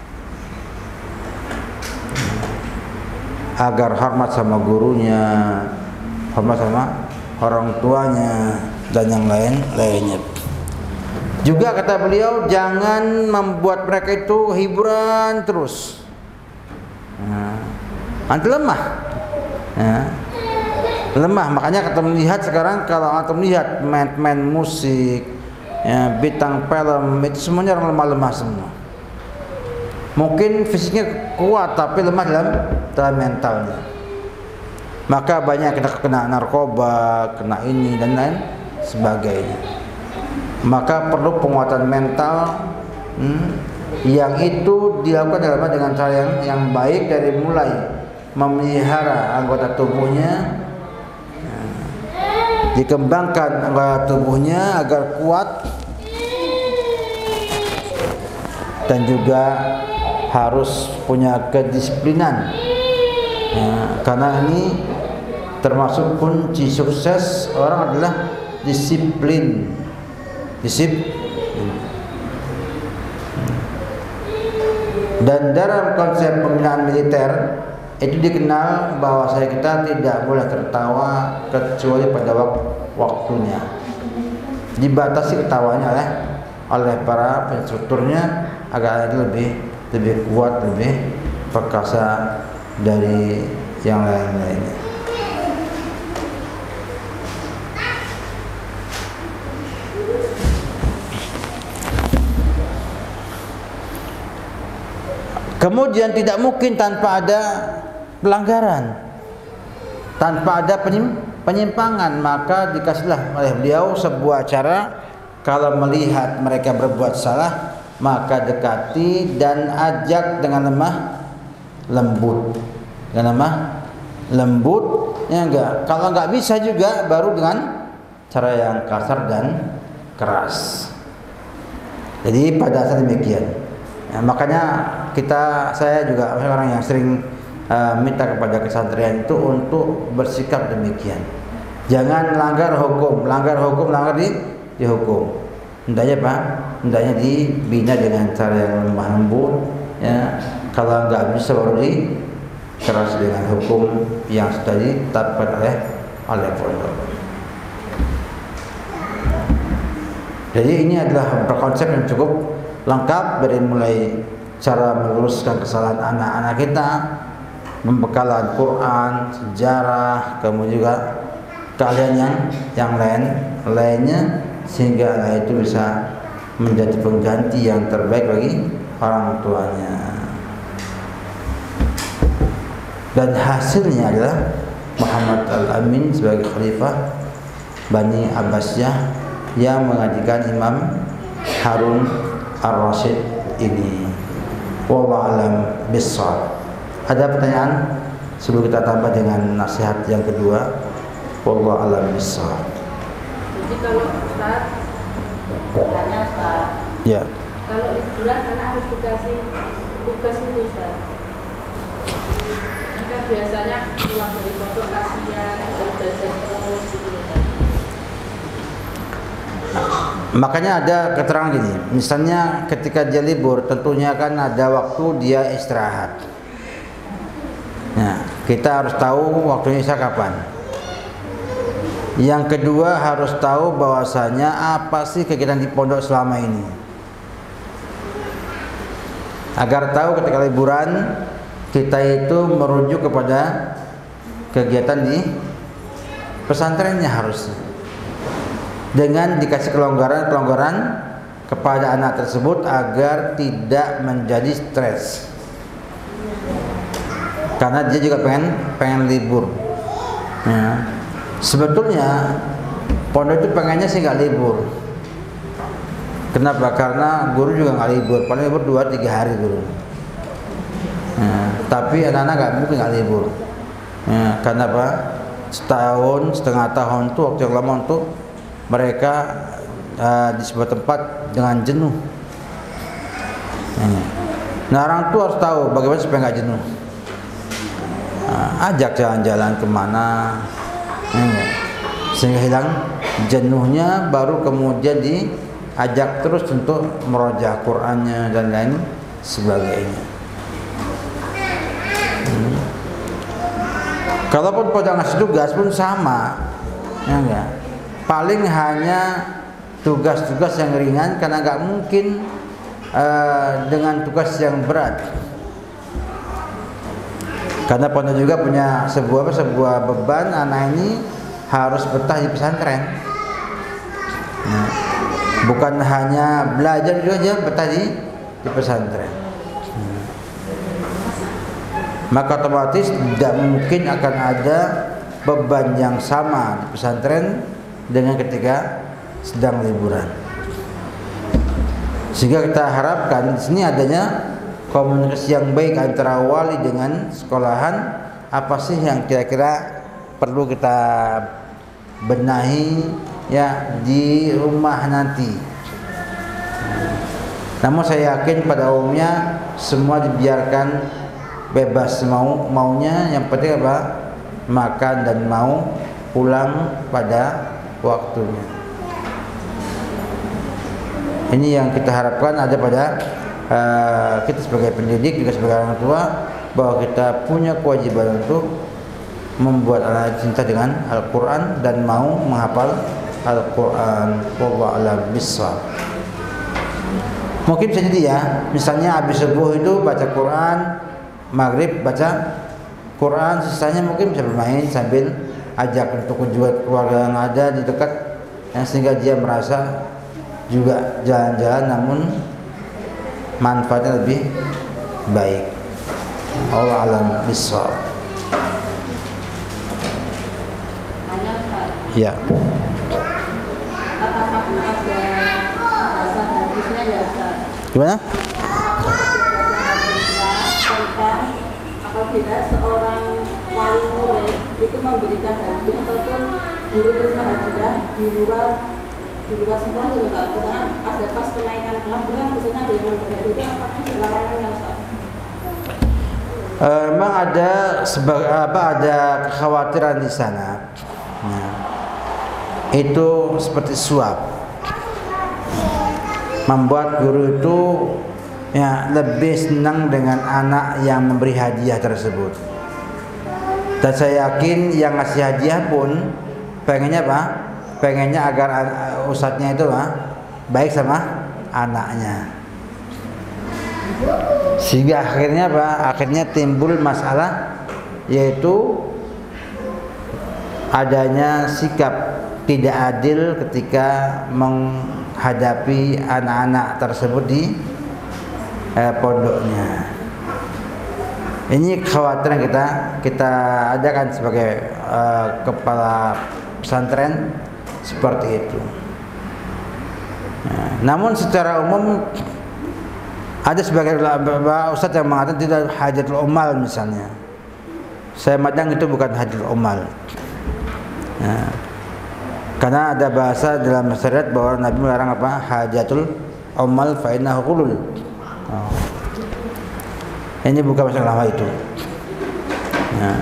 agar hormat sama gurunya, hormat sama orang tuanya, dan yang lain-lainnya. Juga kata beliau, jangan membuat mereka itu hiburan terus. Nah, nanti lemah. Nah, lemah. Makanya kita melihat sekarang, kalau antum melihat main-main musik, ya, bintang film, itu semuanya orang lemah-lemah semua. Mungkin fisiknya kuat tapi lemah dalam dalam mentalnya. Maka banyak kena kena narkoba, kena ini dan lain sebagainya. Maka perlu penguatan mental, hmm, yang itu dilakukan dalam dengan cara yang yang baik, dari mulai memelihara anggota tubuhnya, dikembangkan anggota tubuhnya agar kuat, dan juga harus punya kedisiplinan, ya, karena ini termasuk kunci sukses orang adalah disiplin. Disiplin. Dan dalam konsep pembinaan militer itu dikenal bahwa saya kita tidak boleh tertawa kecuali pada waktunya. Dibatasi ketawanya oleh oleh para instrukturnya agar lebih lebih kuat, lebih perkasa dari yang lain-lainnya. Kemudian tidak mungkin tanpa ada pelanggaran, tanpa ada penyimpangan, maka dikasihlah oleh beliau sebuah cara. Kalau melihat mereka berbuat salah, maka dekati dan ajak dengan lemah lembut, dengan lemah lembut, ya enggak. Kalau enggak bisa juga, baru dengan cara yang kasar dan keras. Jadi pada saat demikian, ya, makanya kita, saya juga orang yang sering uh, minta kepada kesantren itu untuk bersikap demikian. Jangan langgar hukum, langgar hukum, langgar di dihukum. Hendaknya Pak, hendaknya dibina dengan cara yang lemah lembut, ya. Kalau enggak bisa, baru dikeras dengan hukum yang sudah ditetapkan oleh oleh pondok. Jadi ini adalah konsep yang cukup lengkap, dari mulai cara meluruskan kesalahan anak-anak kita, pembekalan Quran, sejarah, kemudian juga keahlian yang yang lain lainnya, sehingga anak itu bisa menjadi pengganti yang terbaik bagi orang tuanya. Dan hasilnya adalah Muhammad Al-Amin sebagai khalifah Bani Abbasiyah yang menggantikan Imam Harun Ar-Rasyid ini. Wallahu a'lam bissawab. Ada pertanyaan sebelum kita tambah dengan nasihat yang kedua? Wallahu a'lam bissawab. Jadi kalau Ustaz, tanya Ustaz. Ya. Kalau liburan anak harus dikasih tugas itu Ustaz. Kan biasanya pulang dari pondok kasihan, belajar terus gitu. Makanya ada keterangan gini, misalnya ketika dia libur, tentunya kan ada waktu dia istirahat. Nah, kita harus tahu waktunya istirahat kapan. Yang kedua, harus tahu bahwasanya apa sih kegiatan di pondok selama ini, agar tahu ketika liburan kita itu merujuk kepada kegiatan di pesantrennya harusnya, dengan dikasih kelonggaran-kelonggaran kepada anak tersebut agar tidak menjadi stres, karena dia juga pengen pengen libur. Ya. Sebetulnya pondok itu pengennya sih nggak libur. Kenapa? Karena guru juga nggak libur, paling libur dua tiga hari guru. Ya. Tapi anak-anak nggak mungkin nggak libur. Ya. Karena apa? Setahun setengah tahun itu waktu yang lama untuk mereka uh, di sebuah tempat dengan jenuh. Nah, orang tua harus tahu bagaimana supaya nggak jenuh. Uh, ajak jalan-jalan kemana, ya, sehingga hilang jenuhnya, baru kemudian diajak terus untuk merojaah Qur'annya dan lain sebagainya. Hmm. Kalaupun pada ngasih tugas pun sama, ya enggak. Paling hanya tugas-tugas yang ringan, karena nggak mungkin uh, dengan tugas yang berat. Karena pondok juga punya sebuah sebuah beban, anak ini harus betah di pesantren. Nah, bukan hanya belajar juga dia betah di, di pesantren. Hmm. Maka otomatis tidak mungkin akan ada beban yang sama di pesantren dengan ketika sedang liburan. Sehingga kita harapkan di sini adanya komunikasi yang baik antara wali dengan sekolahan. Apa sih yang kira-kira perlu kita benahi ya di rumah nanti. Namun saya yakin pada umumnya semua dibiarkan bebas mau maunya, yang penting apa? Makan dan mau pulang pada waktunya. Ini yang kita harapkan ada pada uh, kita sebagai pendidik juga sebagai orang tua, bahwa kita punya kewajiban untuk membuat anak cinta dengan Al-Quran dan mau menghafal Al-Quran. Wallahu a'lam bishawab. Mungkin bisa jadi ya, misalnya habis subuh itu baca Quran, maghrib baca Quran, sisanya mungkin bisa bermain sambil ajak untuk juga keluarga yang ada di dekat, yang sehingga dia merasa juga jalan-jalan namun manfaatnya lebih baik. Allah a'lam bishawab. Ya. Gimana? Apabila seorang wali murid itu memberikan hadis ataupun guru besar hadiah di luar di luar sekolah juga nggak, ada pas kenaikan kelas bulan misalnya ada yang memberi hadiah, apakah dilarang yang sah? Uh, memang ada sebagai apa ada kekhawatiran di sana. Nah, itu seperti suap, membuat guru itu ya lebih senang dengan anak yang memberi hadiah tersebut. Dan saya yakin yang ngasih hadiah pun pengennya apa? Pengennya agar ustadznya itu apa? Baik sama anaknya. Sehingga akhirnya apa? Akhirnya timbul masalah, yaitu adanya sikap tidak adil ketika menghadapi anak-anak tersebut di eh, pondoknya. Ini kekhawatiran kita kita adakan sebagai eh, kepala pesantren seperti itu. Nah, namun secara umum ada sebagai ustadz yang mengatakan tidak hajatul umal misalnya. Saya madang itu bukan hajatul umal. Nah, karena ada bahasa dalam syariat bahwa Nabi melarang apa? Hajatul umal fa innahu qulul. Oh. Ini bukan masalah itu. Nah,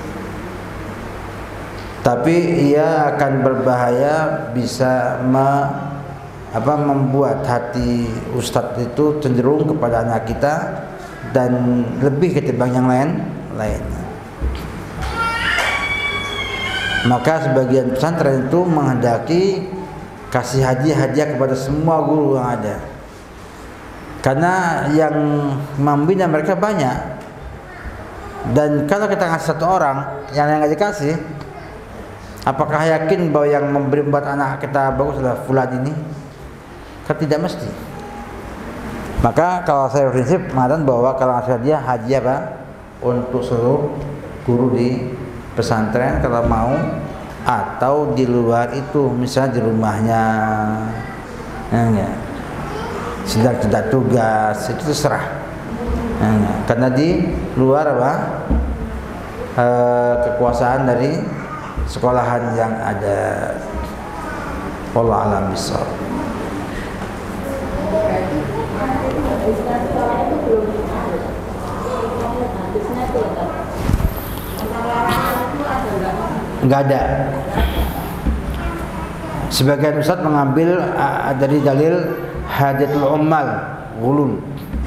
tapi ia akan berbahaya, bisa me, apa, membuat hati ustadz itu cenderung kepada anak kita dan lebih ketimbang yang lain lainnya. Maka sebagian pesantren itu menghendaki kasih hadiah-hadiah kepada semua guru yang ada, karena yang membina mereka banyak. Dan kalau kita ngasih satu orang, yang yang nggak dikasih, apakah yakin bahwa yang memberi buat anak kita bagus adalah fulan ini? Kan tidak mesti. Maka kalau saya prinsip mengatakan bahwa kalau ngasih hadiah, hadiah apa? Untuk seluruh guru di pesantren kalau mau, atau di luar itu, misalnya di rumahnya, ya, ya. sedang tidak tugas, itu terserah. Ya, ya. Karena di luar apa? E, kekuasaan dari sekolahan yang ada. Wallahu a'lam bishawab. Enggak ada. Sebagian ustadz mengambil uh, dari dalil hadiatul ummal ghulul.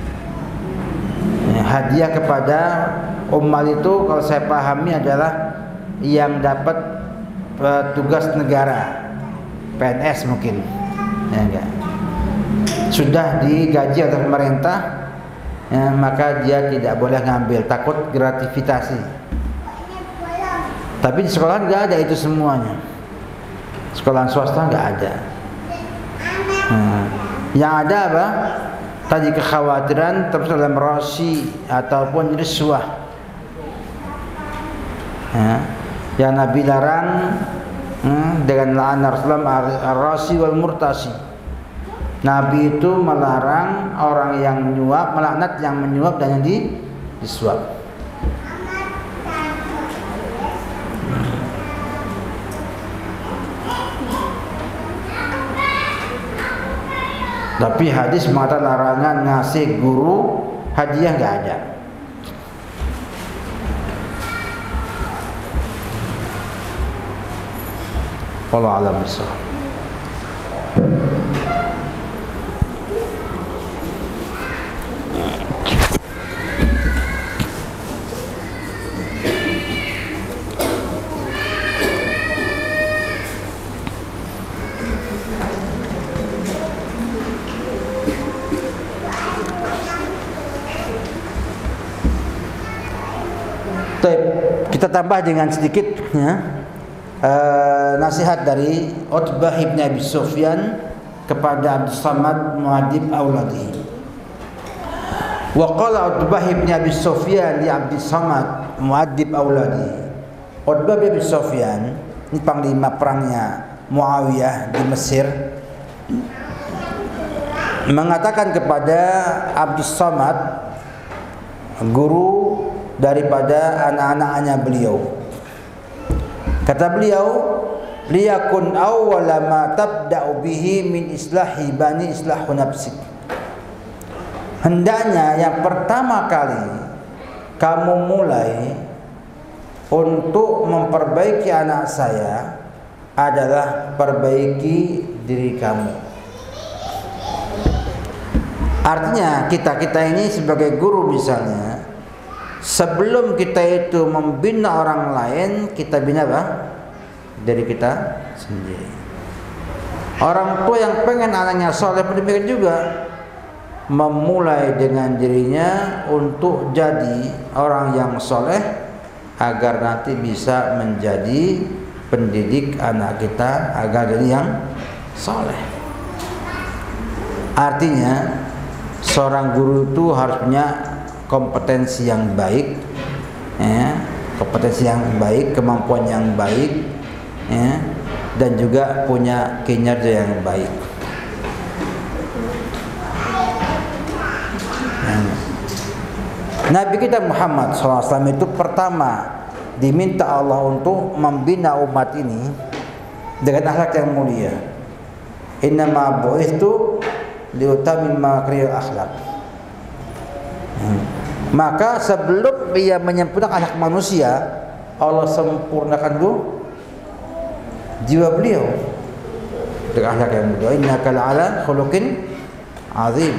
Ya, hadiah kepada ummal itu kalau saya pahami adalah yang dapat uh, tugas negara, P N S mungkin. Ya, enggak. Sudah digaji oleh pemerintah ya, maka dia tidak boleh ngambil, takut gratifikasi. Tapi di sekolah nggak ada itu semuanya. Sekolah swasta nggak ada. Nah, yang ada apa? Tadi kekhawatiran terus dalam rasi ataupun riswah. Ya, yang Nabi larang hmm, dengan la'an Rasulullah ar-rasi wal murtasi. Nabi itu melarang orang yang menyuap, melaknat yang menyuap dan yang di, disuap. Tapi hadis mengatakan larangan ngasih guru hadiah nggak ada. Wallahu a'lam bishawab. Kita tambah dengan sedikit ya, uh, nasihat dari Utbah ibn Abi Sufyan kepada Abdus Samad muadib auladihi. Wa qala Utbah ibn Abi Sufyan li Abdus Samad muadib auladihi. Utbah bin Abi Sufyan ini panglima perangnya Muawiyah di Mesir, mengatakan kepada Abdus Samad, guru daripada anak-anaknya beliau. Kata beliau, liyakun awwala ma tabda'u bihi min islahi bani islahu nafsik. Hendaknya yang pertama kali kamu mulai untuk memperbaiki anak saya adalah perbaiki diri kamu. Artinya kita-kita ini sebagai guru misalnya, sebelum kita itu membina orang lain, kita bina apa? Dari kita sendiri. Orang tua yang pengen anaknya soleh demikian juga, memulai dengan dirinya untuk jadi orang yang soleh agar nanti bisa menjadi pendidik anak kita agar jadi yang soleh. Artinya seorang guru itu harus punya kompetensi yang baik, ya, kompetensi yang baik, kemampuan yang baik, ya, dan juga punya kinerja yang baik. Ya. Nabi kita Muhammad shallallahu alaihi wasallam itu pertama diminta Allah untuk membina umat ini dengan akhlak yang mulia. Innama bu'ithtu liutammima makarimul akhlak. Hmm. Maka sebelum ia menyempurnakan akhlak manusia, Allah sempurnakan dulu jiwa beliau dengan akhlak yang mulia. Innaka la'ala khuluqin azim.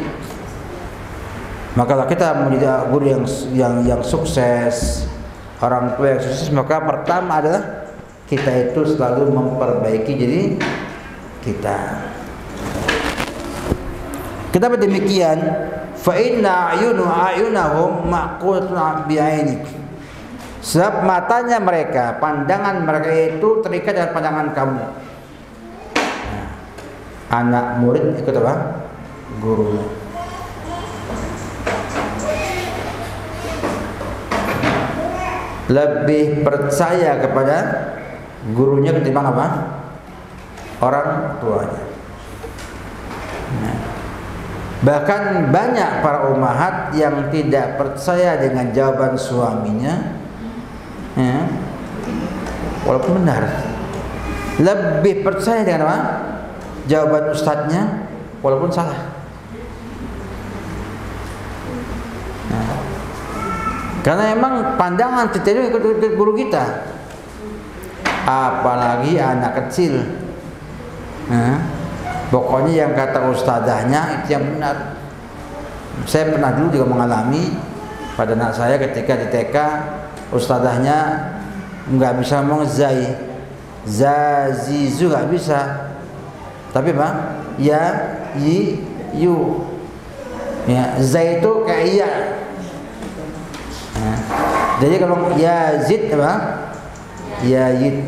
Maka kita menjadi guru yang yang yang sukses, orang tua yang sukses, maka pertama adalah kita itu selalu memperbaiki diri kita. Kenapa demikian? Fa inna ayunu ayunahum ma'qulatun bi'ainik. Sebab matanya mereka, pandangan mereka itu terikat dengan pandangan kamu. Nah, anak murid ikut apa? Gurunya. Lebih percaya kepada gurunya ketimbang apa? Orang tuanya. Nah, bahkan banyak para ummahat yang tidak percaya dengan jawaban suaminya, ya, walaupun benar. Lebih percaya dengan apa? Jawaban ustadznya, walaupun salah. Nah, karena emang pandangan kita itu ikut guru kita, apalagi anak kecil. Nah, pokoknya yang kata ustadzahnya itu yang benar. Saya pernah dulu juga mengalami pada anak saya ketika di T K, ustadzahnya nggak bisa ngomong zai, zazizu nggak bisa. Tapi apa? Ya, yi, yu. Ya, Zai itu kayak iya. Nah, jadi kalau Yazid apa? Yazid.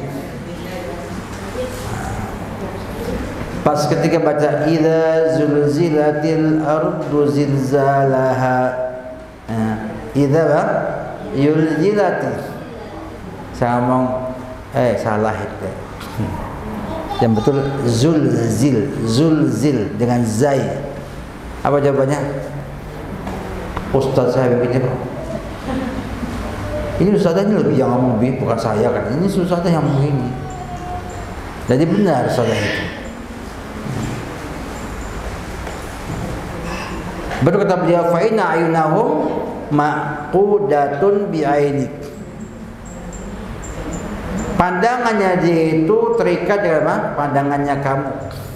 Pas ketika baca idza zulzilatil ardu zilzalaha. Nah, idza apa? Yulzilati. Saya ngomong eh salah itu. Yang betul zulzil, zulzil dengan zai. Apa jawabannya? Ustaz saya begini Pak. Ini ustaznya lebih yang ngomong lebih, bukan saya kan. Ini ustaznya yang ngomong ini. Jadi benar ustaznya itu. Baru kata beliau fa inna ayunahum maqudatun bi'ainik. Pandangannya dia itu terikat dengan apa? Pandangannya kamu.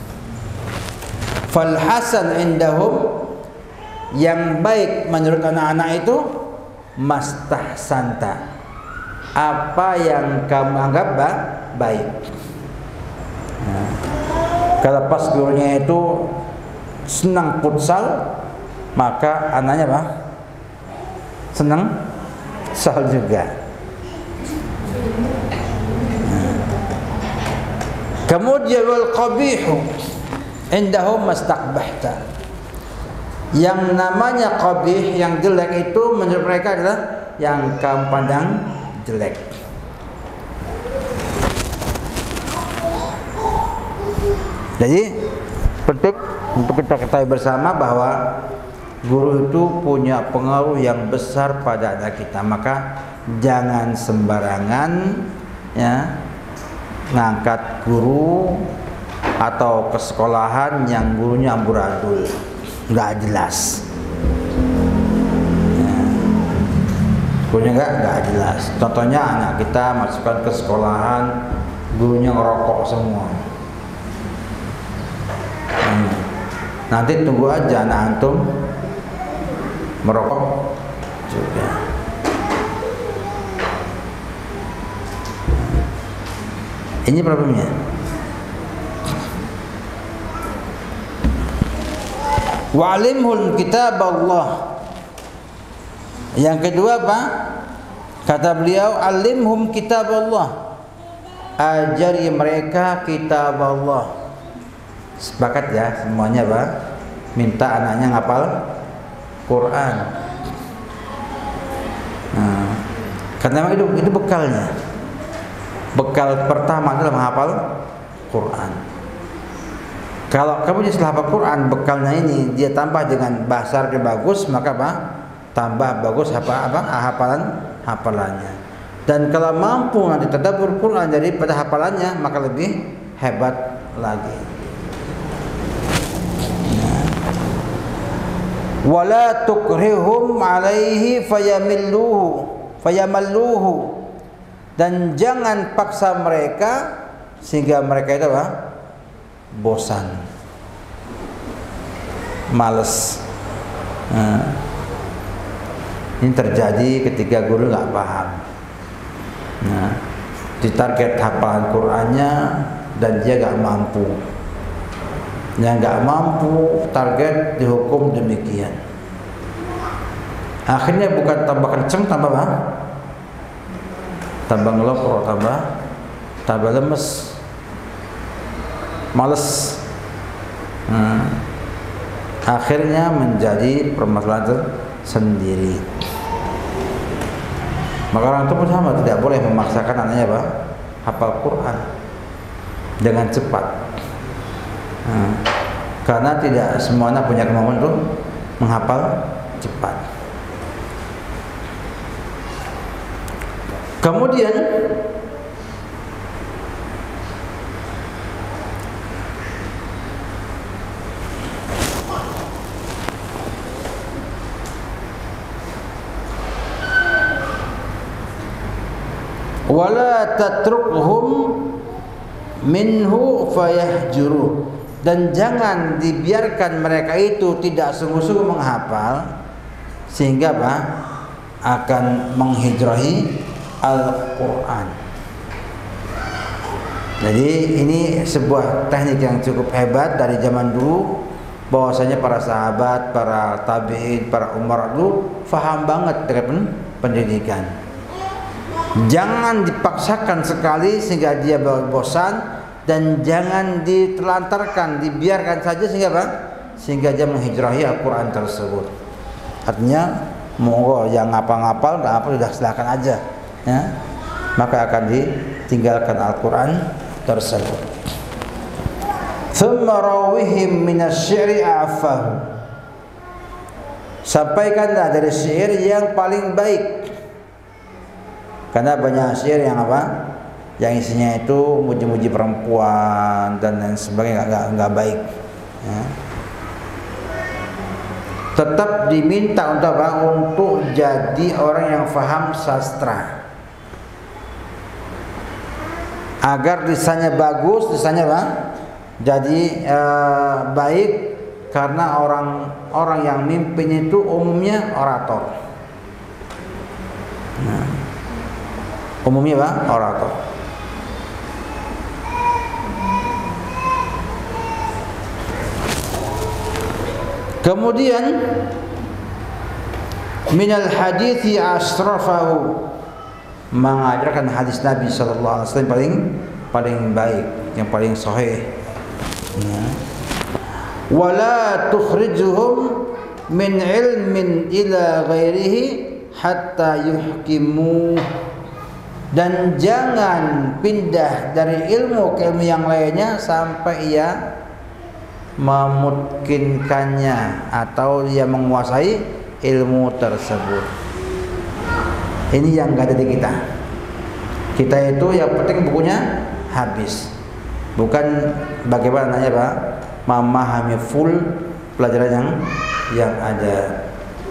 Fal hasan indahum, yang baik menurut anak-anak itu mastahsanta, apa yang kamu anggap baik. Nah, kalau pas gurunya itu senang futsal, maka anaknya apa? Senang futsal juga. Nah. Kemudian wal qabihu indahum mastaqbahta. Yang namanya qabih, yang jelek itu menurut mereka adalah yang kamu pandang jelek. Jadi penting untuk kita ketahui bersama bahwa guru itu punya pengaruh yang besar pada anak kita. Maka jangan sembarangan ya ngangkat guru atau ke sekolahan yang gurunya amburadul, nggak jelas. Ya. Gurunya nggak nggak jelas. Contohnya anak kita masukkan ke sekolahan, gurunya ngerokok semua. Hmm. Nanti tunggu aja anak antum merokok juga. Ini problemnya. Wa'alimhul kitab Allah. Yang kedua apa? Kata beliau, alimhum kitab Allah. Ajari mereka kitab Allah. Sepakat ya semuanya apa? Minta anaknya ngapal Quran. Nah, karena itu itu bekalnya. Bekal pertama adalah menghafal Quran. Kalau kamu setelah hafal Quran, bekalnya ini dia tambah dengan bahasa Arab bagus, maka apa? Tambah bagus apa apa hafalan hafalannya. Dan kalau mampu nanti tadabbur Quran daripada hafalannya, maka lebih hebat lagi. Wala tukrihum alaihi fayamilluhu fayamalluhu, dan jangan paksa mereka sehingga mereka itu apa? Bosan, males. Nah, ini terjadi ketika guru nggak paham. Nah, ditarget hafalan Qurannya dan dia nggak mampu. Yang nggak mampu target dihukum demikian. Akhirnya bukan tambah kenceng, tambah apa? Tambah ngelopor, tambah tambah lemes, males. Hmm. Akhirnya menjadi permasalahan sendiri. Maka orang tua pun sama, tidak boleh memaksakan anaknya apa? Hafal Quran dengan cepat. Hmm. Karena tidak semuanya punya kemampuan untuk menghafal cepat. Kemudian wala tatrukhum minhu fayahjuru, dan jangan dibiarkan mereka itu tidak sungguh-sungguh menghafal sehingga apa? Akan menghijrahi Al-Quran. Jadi ini sebuah teknik yang cukup hebat dari zaman dulu, bahwasanya para sahabat, para tabi'in, para umar itu faham banget dengan pendidikan. Jangan dipaksakan sekali sehingga dia bosan, dan jangan ditelantarkan, dibiarkan saja sehingga apa? Sehingga dia menghijrahi Al-Quran tersebut. Artinya monggo yang ngapal-ngapal, nggak apa sudah silakan aja, ya. Maka akan ditinggalkan Al-Quran tersebut. Thumma rawihim minasy-syi'ri a'fahu. Sampaikanlah dari syair yang paling baik. Karena banyak syair yang apa? Yang isinya itu muji-muji perempuan dan lain sebagainya, nggak nggak baik. Ya. Tetap diminta untuk apa? Untuk jadi orang yang faham sastra. Agar lisannya bagus, lisannya apa? Jadi eh, baik, karena orang orang yang mimpin itu umumnya orator. Nah, umumnya apa? Orator. Kemudian minal hadithi asrafahu, mengajarkan hadis Nabi sallallahu alaihi wasallam paling paling baik, yang paling sahih. Ya. Wala tukhrijuhum min ilmin ila ghairihi hatta yuhkimu, dan jangan pindah dari ilmu ke ilmu yang lainnya sampai ia memungkinkannya atau dia menguasai ilmu tersebut. Ini yang gak ada di kita. Kita itu yang penting bukunya habis, bukan bagaimana nanya Pak, memahami full pelajaran yang yang ada.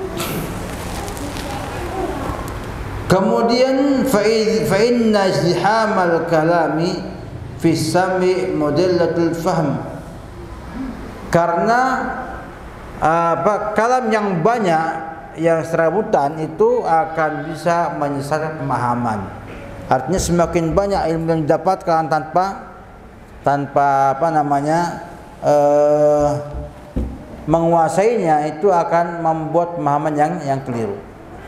Kemudian fa inna izdihamal kalami fi sami mudillatul fahm, karena apa, kalam yang banyak yang serabutan itu akan bisa menyesatkan pemahaman. Artinya semakin banyak ilmu yang didapatkan tanpa tanpa apa namanya eh, menguasainya, itu akan membuat pemahaman yang yang keliru.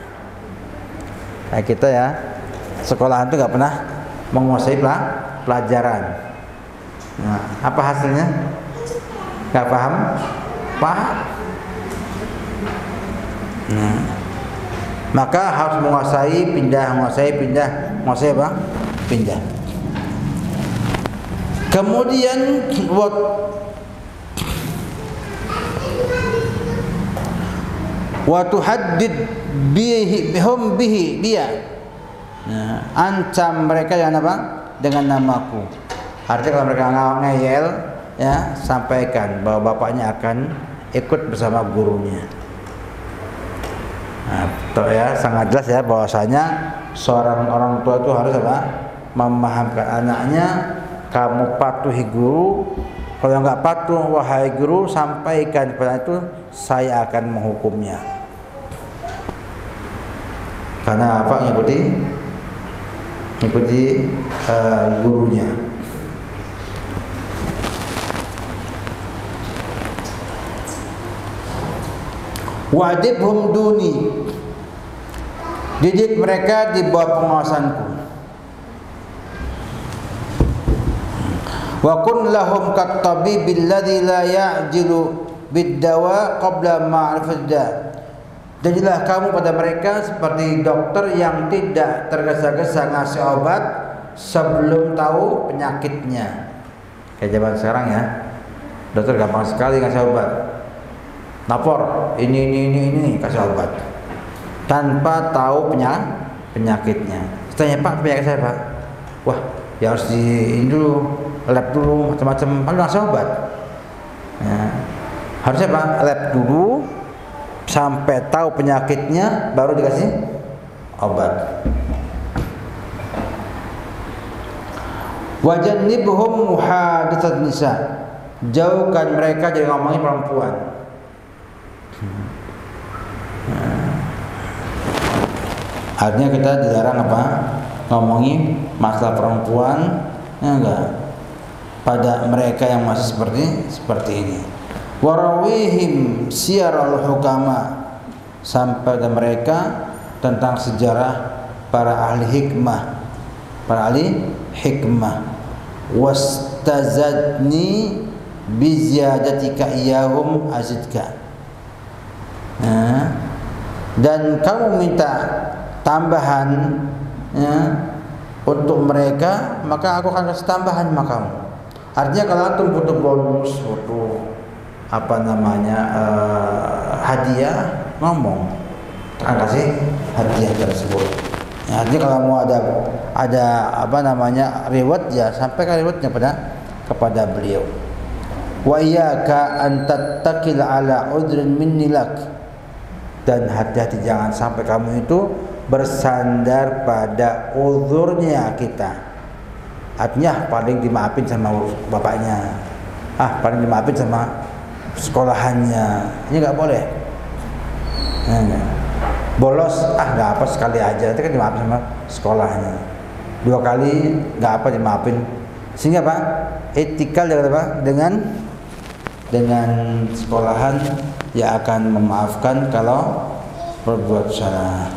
Nah, kita ya sekolahan itu nggak pernah menguasai pelajaran. Nah, apa hasilnya? Nggak paham? Paham. Nah, maka harus menguasai, pindah, menguasai, pindah, menguasai apa? Pindah. Kemudian what wa tuhaddid bihi bihum bihi dia. Nah, ancam mereka dengan apa? Dengan namaku. Artinya kalau mereka ngeyel, ya, sampaikan bahwa bapaknya akan ikut bersama gurunya. Nah, ya, sangat jelas ya bahwasanya seorang orang tua itu harus apa? Memahamkan anaknya, kamu patuhi guru. Kalau nggak patuh, wahai guru, sampaikan kepada itu, saya akan menghukumnya. Karena apa? Ngikuti, ngikuti uh, gurunya. Wajibhum duni, didik mereka di bawah pengawasanku. Wa kun lahum kattabibil ladzi la ya'jilu bid-dawa qabla ma'rifat da. Jadilah kamu pada mereka seperti dokter yang tidak tergesa-gesa ngasih obat sebelum tahu penyakitnya. Kayak zaman sekarang ya, dokter gampang sekali ngasih obat. Lapor, ini ini ini ini kasih obat tanpa tahu penyakitnya. Tanya, Pak, penyakit saya Pak. Wah, ya harus di ini dulu, lab dulu, macam-macam, lalu ngasih obat. Ya. Harusnya Pak, lab dulu sampai tahu penyakitnya baru dikasih obat. Wajannibhum muhaditsat nisa, jauhkan mereka dari ngomongin perempuan. Nah, artinya kita dilarang apa? Ngomongin masalah perempuan, ya enggak, pada mereka yang masih seperti seperti ini. warawihim siyarul hukama, sampai dan mereka tentang sejarah para ahli hikmah, para ahli hikmah. Wastazadni bi ziyadatika iyahum azidka. Nah, dan kamu minta tambahan ya, untuk mereka, maka aku akan kasih tambahan makamu. Artinya kalau antum butuh bonus, butuh apa namanya uh, hadiah, ngomong akan kasih hadiah tersebut. Ya, artinya kalau mau ada ada apa namanya reward, ya sampaikan rewardnya pada kepada beliau. Wa iyyaka an tattakil ala udrin minni lak, dan hati-hati jangan sampai kamu itu bersandar pada uzurnya kita. Artinya paling dimaafin sama bapaknya, ah paling dimaafin sama sekolahannya, ini nggak boleh. Nah, bolos, ah nggak apa sekali aja, itu kan dimaafin sama sekolahnya. Dua kali nggak apa dimaafin, sehingga pak etikal dengan apa dengan dengan sekolahan ya akan memaafkan kalau berbuat salah.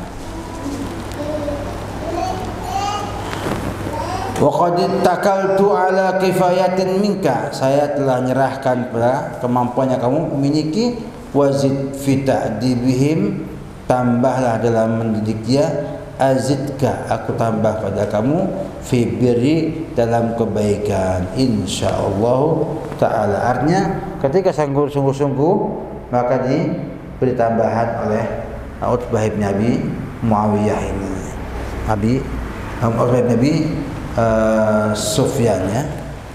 Wa qad takaltu ala kifayatin minka, saya telah menyerahkan pada kemampuan yang kamu miliki. Wazid fi ta'dibihim, tambahlah dalam mendidik dia. Azidka, aku tambah pada kamu. Fi birri, dalam kebaikan, insyaallah taala. Artinya ketika sungguh-sungguh maka diberi tambahan oleh Utbah bin Abi Muawiyah ini, Abi Utbah bin Abi Uh, Sufyan ya,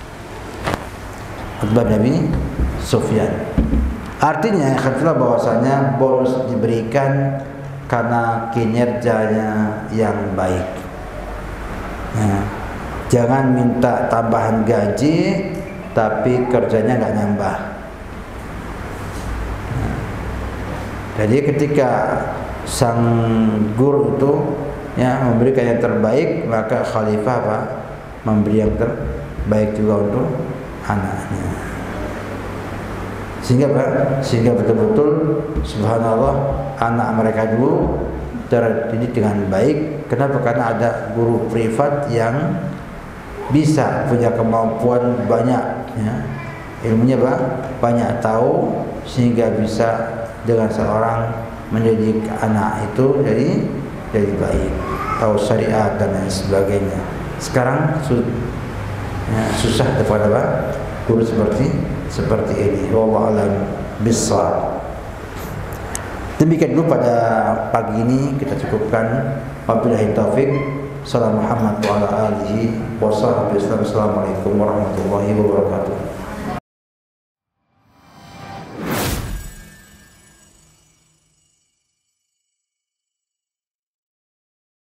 Utbah bin Abi Sufyan. Artinya katalah bahwasanya bonus diberikan karena kinerjanya yang baik. Nah, jangan minta tambahan gaji tapi kerjanya nggak nambah. Nah, jadi ketika sang guru itu ya memberikan yang terbaik, maka khalifah apa memberi yang terbaik juga untuk anaknya, sehingga apa? Sehingga betul-betul subhanallah anak mereka dulu terdidik dengan baik. Kenapa? Karena ada guru privat yang bisa punya kemampuan banyak ya, ilmunya apa? Banyak tahu, sehingga bisa dengan seorang mendidik anak itu jadi jadi baik, tahu syariat dan lain sebagainya. Sekarang su ya, susah dapat apa guru seperti seperti ini. Wallahu a'lam bishawab. Demikian dulu pada pagi ini, kita cukupkan. Wabillahi taufik. Salam Muhammad wa ala alihi wa sahbihi. Assalamualaikum warahmatullahi wabarakatuh.